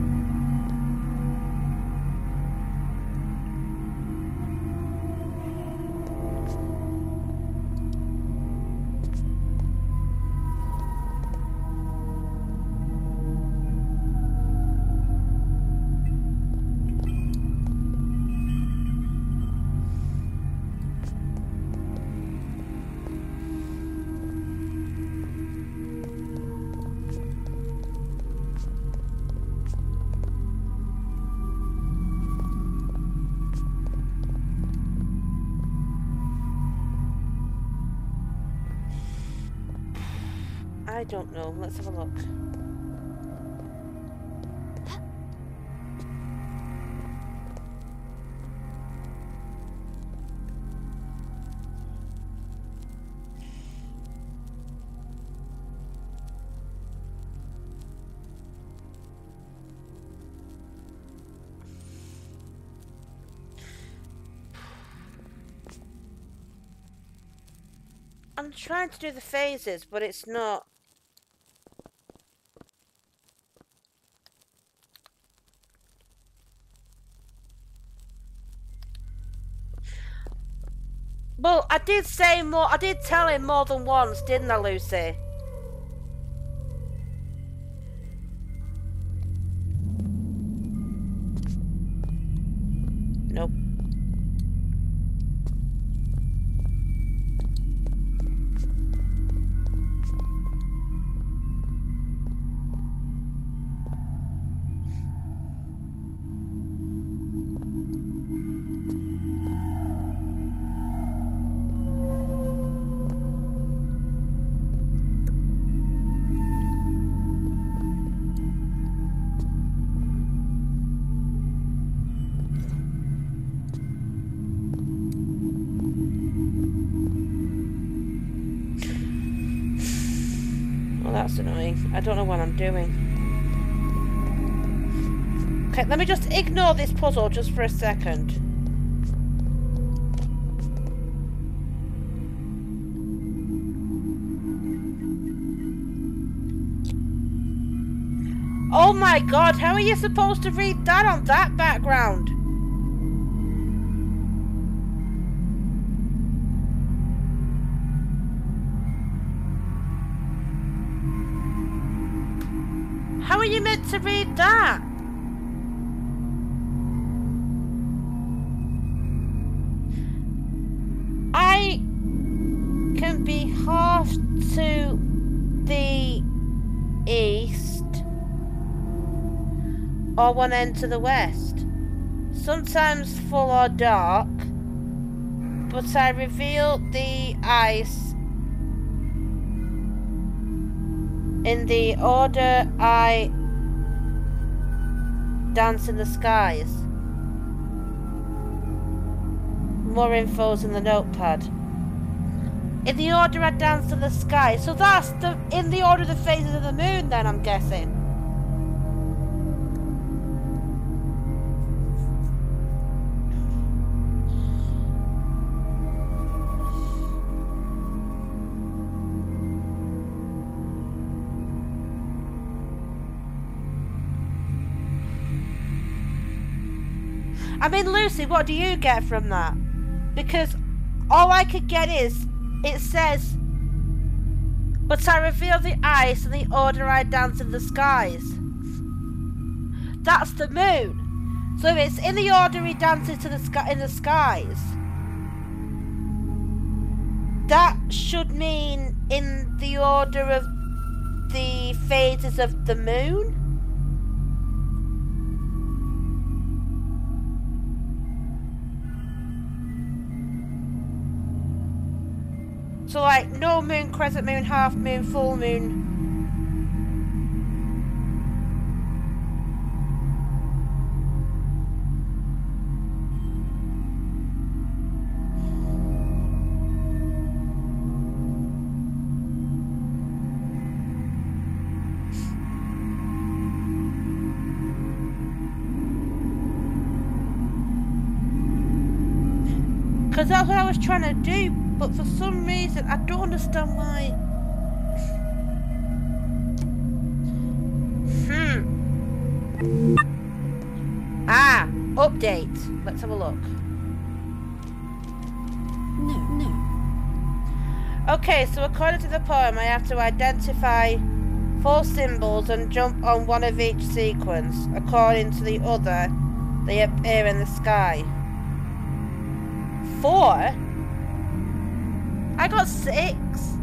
I don't know. Let's have a look. I'm trying to do the phases, but it's not. Well, I did say more, I did tell him more than once, didn't I, Lucy? Nope. Well, that's annoying. I don't know what I'm doing. Okay, let me just ignore this puzzle just for a second. Oh my god, how are you supposed to read that on that background? How are you meant to read that? I can be half to the east or one end to the west. Sometimes full or dark, but I reveal the ice in the order I dance in the skies. More info's in the notepad. In the order I dance in the sky. So that's the in the order of the phases of the moon then, I'm guessing. I mean, Lucy, what do you get from that? Because all I could get is, it says, but I reveal the ice in the order I dance in the skies. That's the moon. So if it's in the order he dances to the sky in the skies, that should mean in the order of the phases of the moon. So like no moon, crescent moon, half moon, full moon. Because that's what I was trying to do, but for some reason I don't understand why. Hmm. Ah, update. Let's have a look. No, no. Okay, so according to the poem, I have to identify four symbols and jump on one of each sequence. According to the other, they appear in the sky. Four? I got six.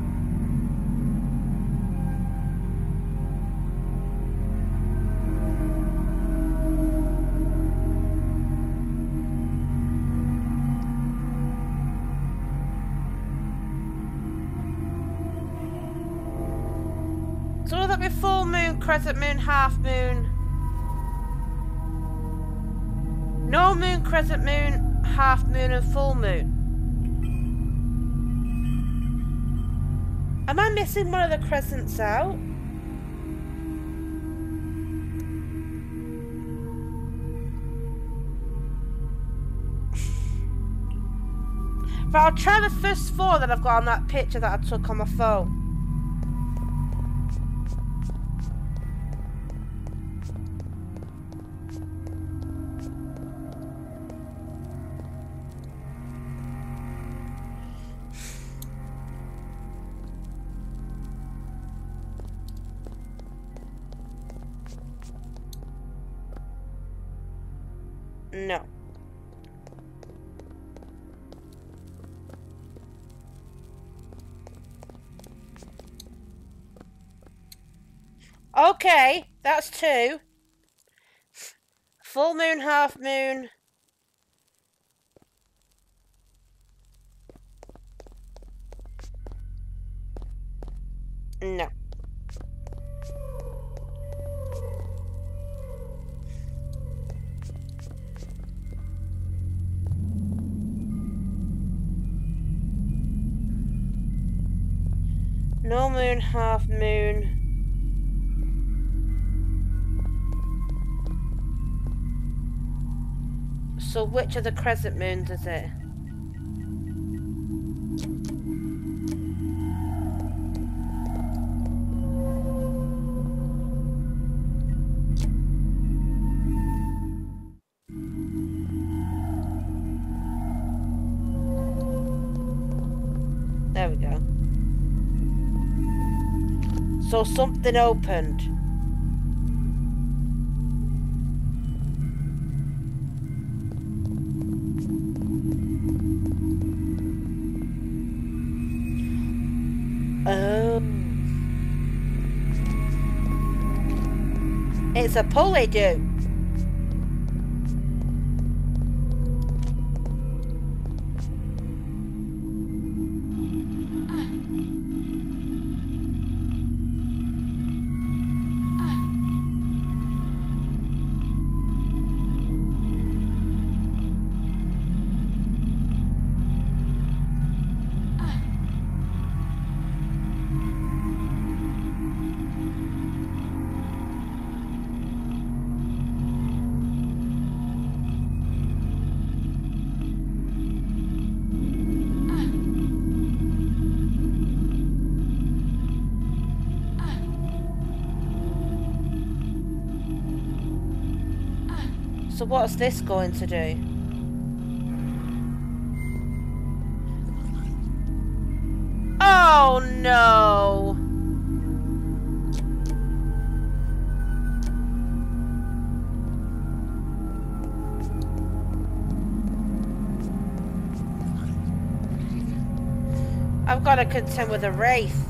So will that be full moon, crescent moon, half moon? No moon, crescent moon, half moon and full moon. Am I missing one of the crescents out? But I'll try the first four that I've got on that picture that I took on my phone. No. Okay, that's two. Full moon, half moon. No. No moon, half moon. So which of the crescent moons is it? There we go. So something opened. Oh. It's a pulley do. So what's this going to do? Oh no! I've got to contend with a wraith.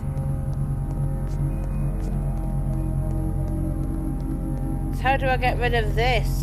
So how do I get rid of this?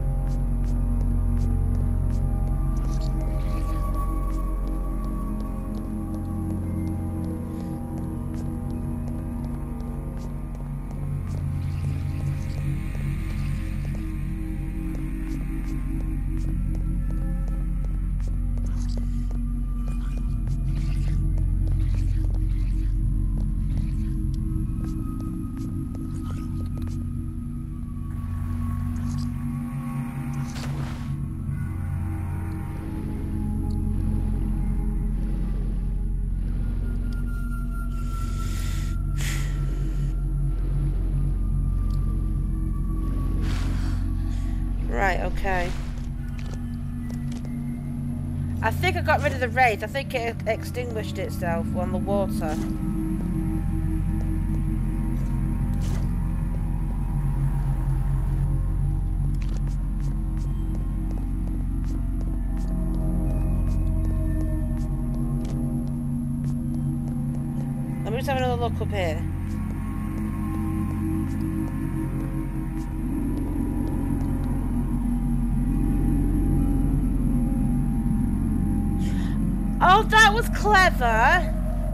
Right, okay. I think I got rid of the wraith. I think it extinguished itself on the water. Let me just have another look up here. Oh, that was clever.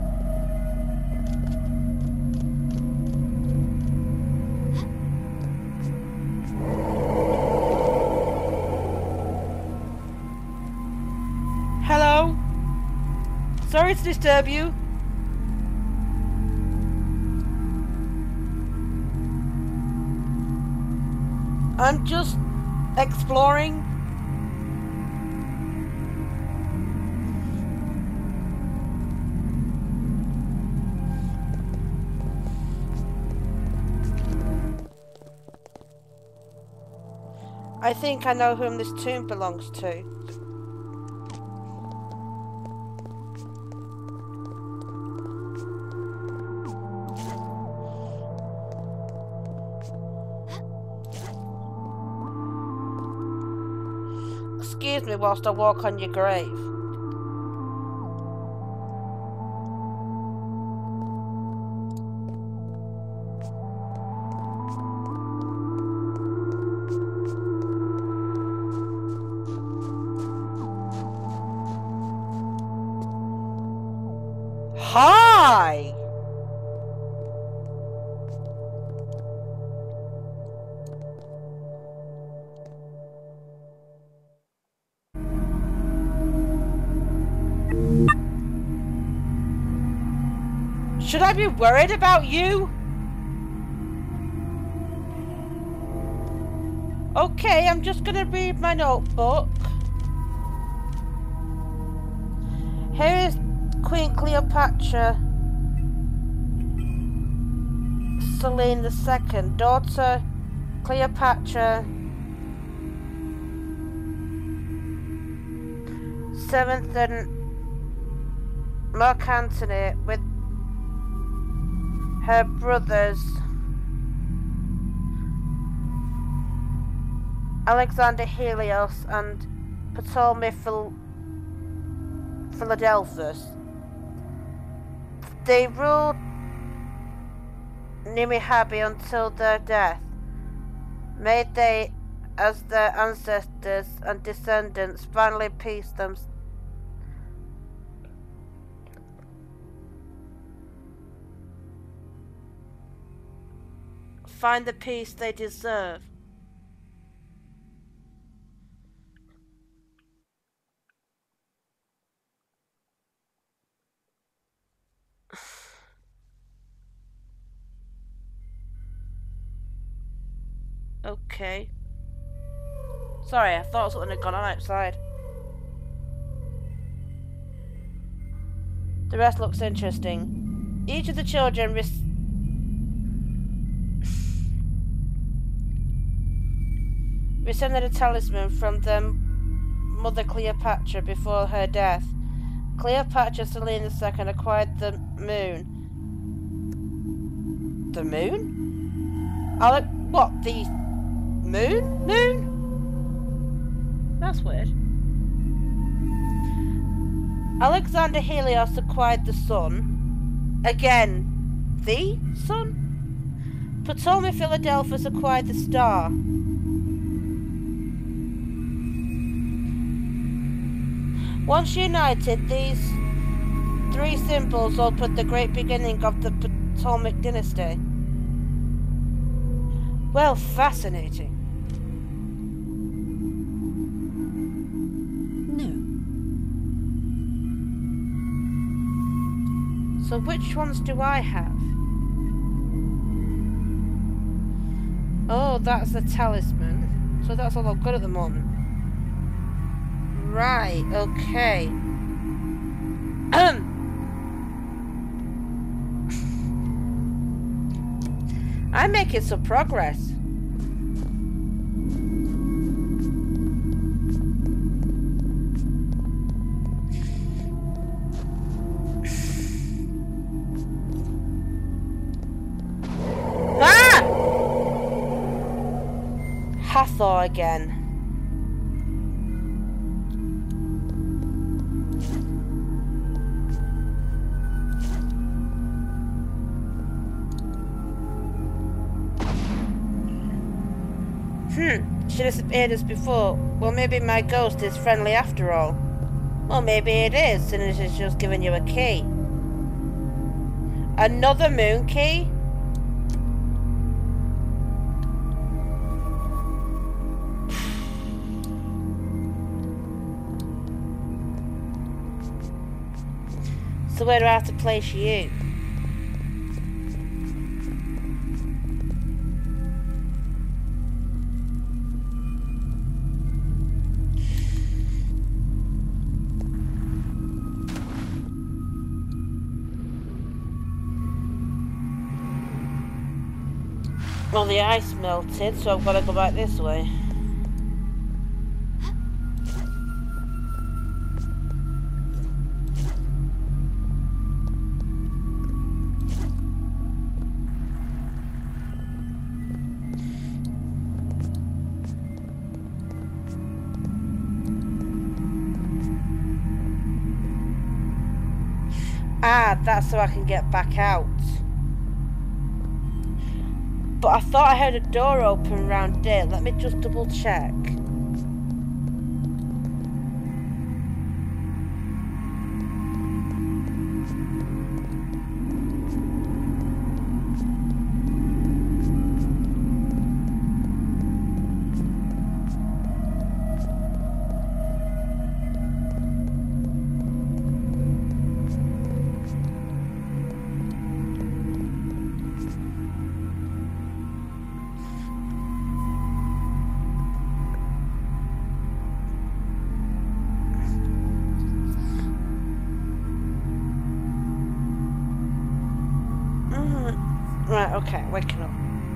Hello? Sorry to disturb you. I'm just exploring. I think I know whom this tomb belongs to. Excuse me whilst I walk on your grave. Hi! Should I be worried about you? Okay, I'm just gonna read my notebook. Here is Queen Cleopatra, Selene the Second, daughter Cleopatra, seventh and Mark Antony with her brothers Alexander Helios and Ptolemy Phil Philadelphus. They ruled Nimihabi until their death. May they, as their ancestors and descendants, finally peace them. Find the peace they deserve. Okay. Sorry, I thought something had gone on outside. The rest looks interesting. Each of the children rec received a talisman from their mother Cleopatra before her death. Cleopatra Selene the Second acquired the moon. The moon? Alec, what, the moon? Moon? That's weird. Alexander Helios acquired the sun. Again, the sun? Ptolemy Philadelphus acquired the star. Once united, these three symbols opened the great beginning of the Ptolemaic dynasty. Well, fascinating. No. So which ones do I have? Oh, that's the talisman. So that's all I've got at the moment. Right, okay. Um. I'm making some progress. Ah! Hathor again. Hmm, she disappeared as before. Well, maybe my ghost is friendly after all. Well, maybe it is, and it is just giving you a key. Another moon key? So where do I have to place you? Well, the ice melted, so I've got to go back this way. Ah, that's so I can get back out. But I thought I heard a door open round there. Let me just double check. Right, okay, waking up.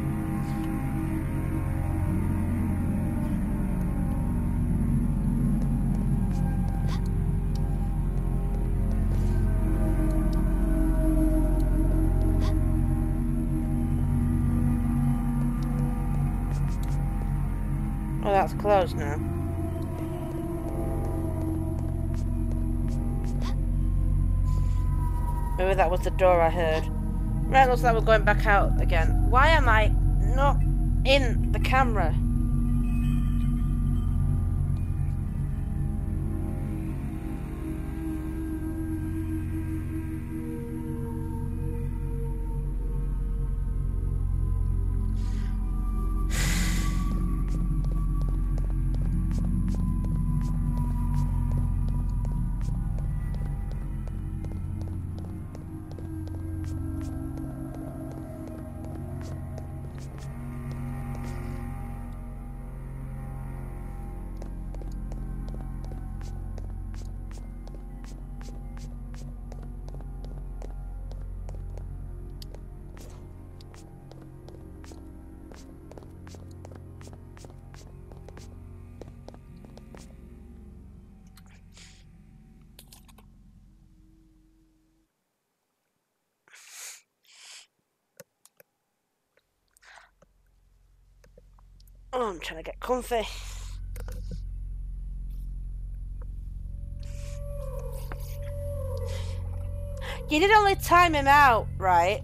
Oh, that's closed now. Maybe that was the door I heard. Right, looks like we're going back out again. Why am I not in the camera? Oh, I'm trying to get comfy. You did only time him out, right?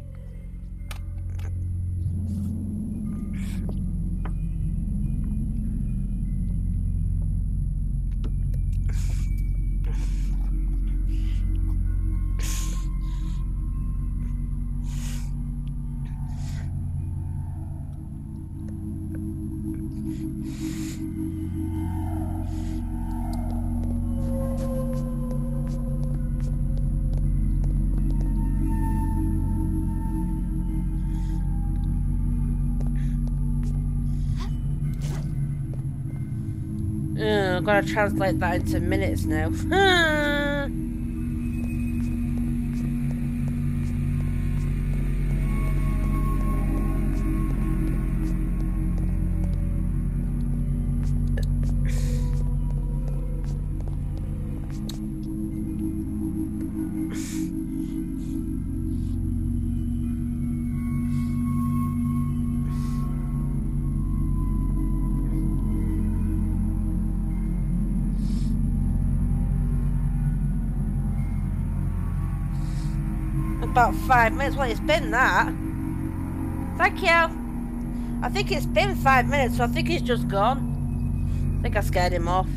Uh, I've got to translate that into minutes now. About five minutes. Well, it's been that. Thank you. I think it's been five minutes, so I think he's just gone. I think I scared him off.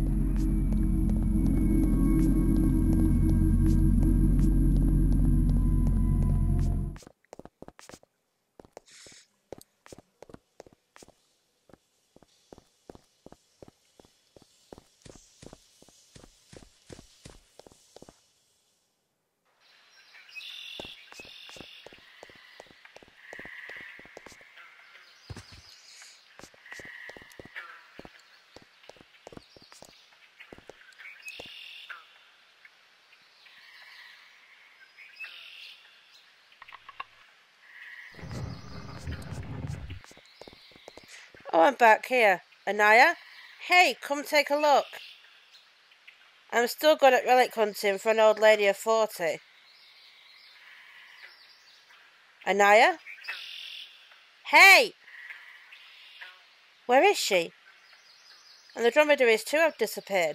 Oh, I'm back here. Anaya? Hey, come take a look. I'm still good at relic hunting for an old lady of forty. Anaya? Hey! Where is she? And the dromedaries too have disappeared.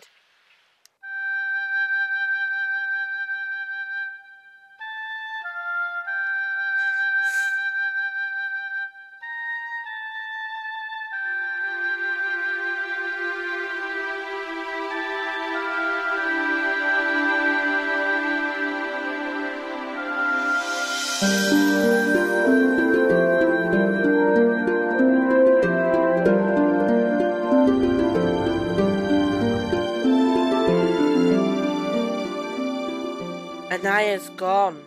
Anaya's gone.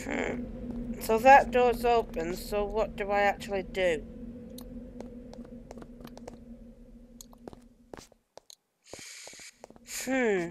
Hmm. So that door's open, so what do I actually do? Hmm.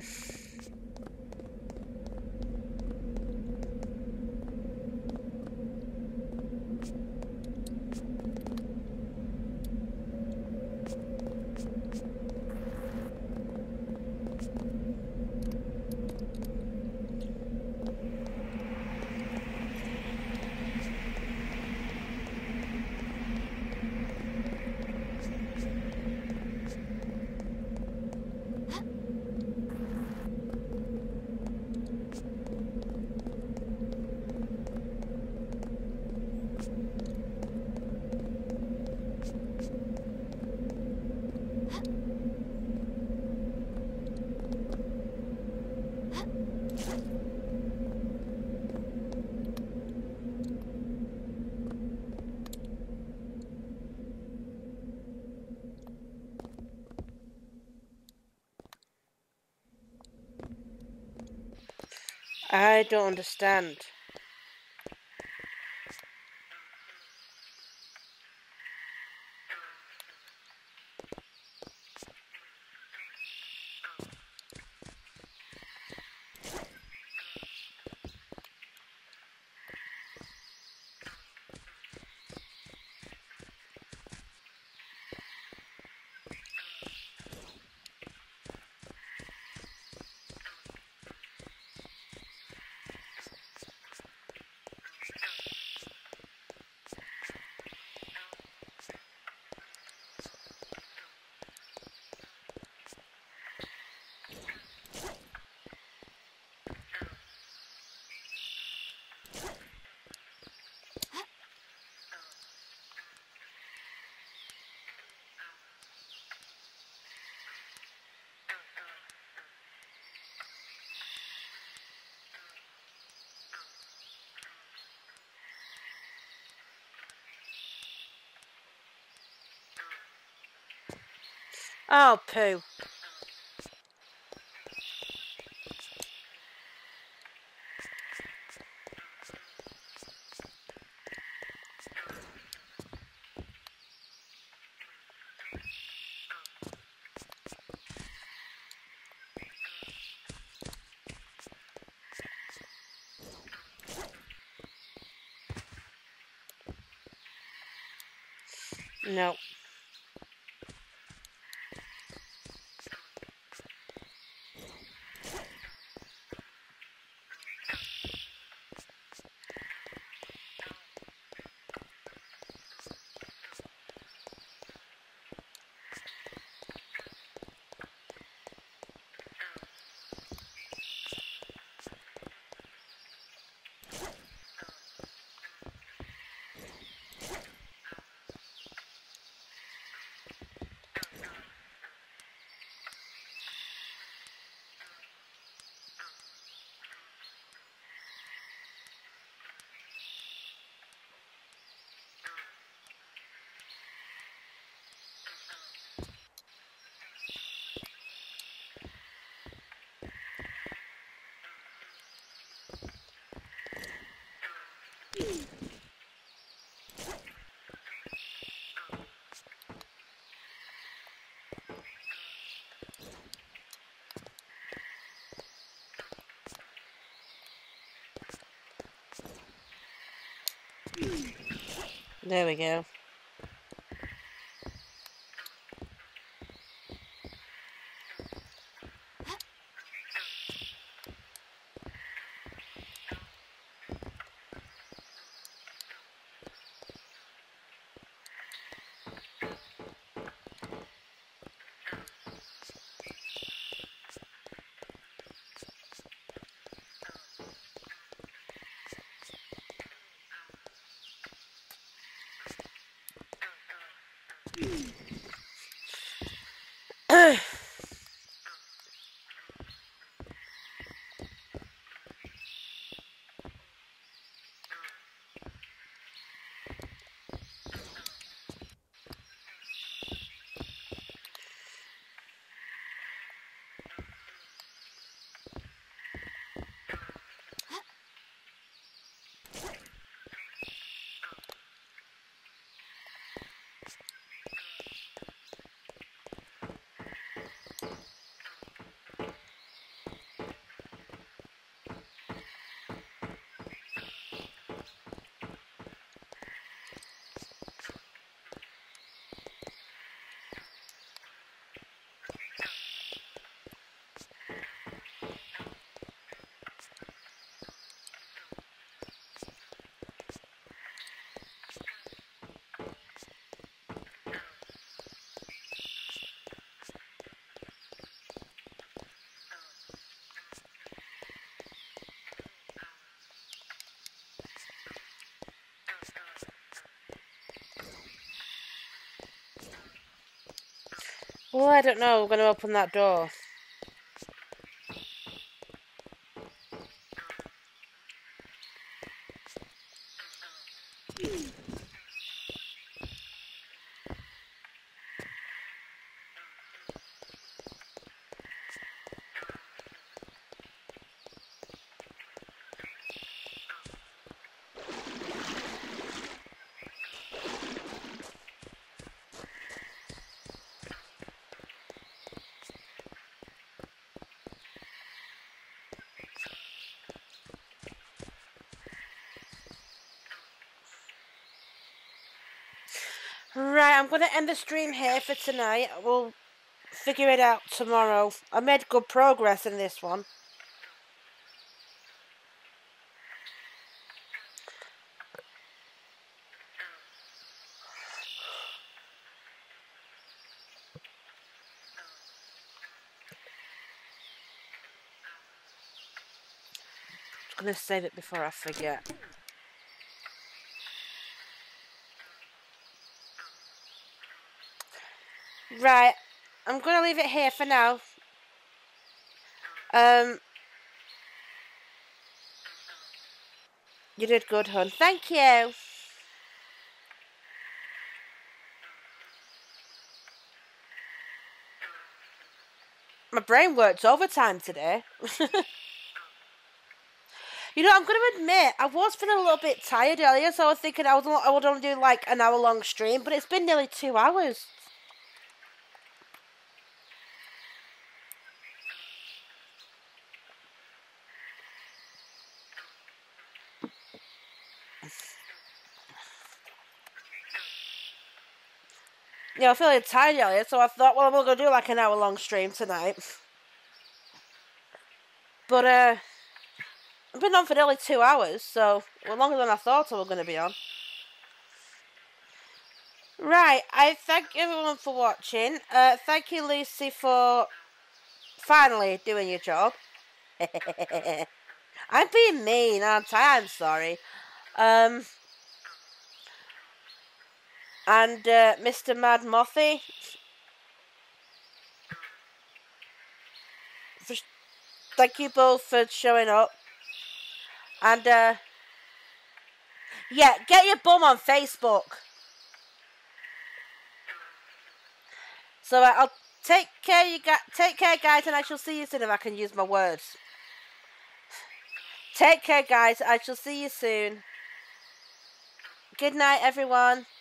I don't understand. Oh, poo. No. There we go. Oh, I don't know. We're going to open that door. Right, I'm going to end the stream here for tonight. We'll figure it out tomorrow. I made good progress in this one. I'm going to save it before I forget. Right, I'm going to leave it here for now. Um, you did good, hon. Thank you. My brain worked overtime today. You know, I'm going to admit, I was feeling a little bit tired earlier, so I was thinking I, was, I would only do like an hour long stream, but it's been nearly two hours. Yeah, I was feeling tired earlier, so I thought, well, I'm going to do like an hour long stream tonight. But, uh, I've been on for nearly two hours, so well, longer than I thought I was going to be on. Right, I thank everyone for watching. Uh, thank you, Lucy, for finally doing your job. I'm being mean, aren't I? I'm sorry. Um, and uh, Mister Mad Mothy, for, thank you both for showing up. And uh, yeah, get your bum on Facebook. So uh, I'll take care, you guys. Take care, guys, and I shall see you soon if I can use my words. Take care, guys. I shall see you soon. Good night, everyone.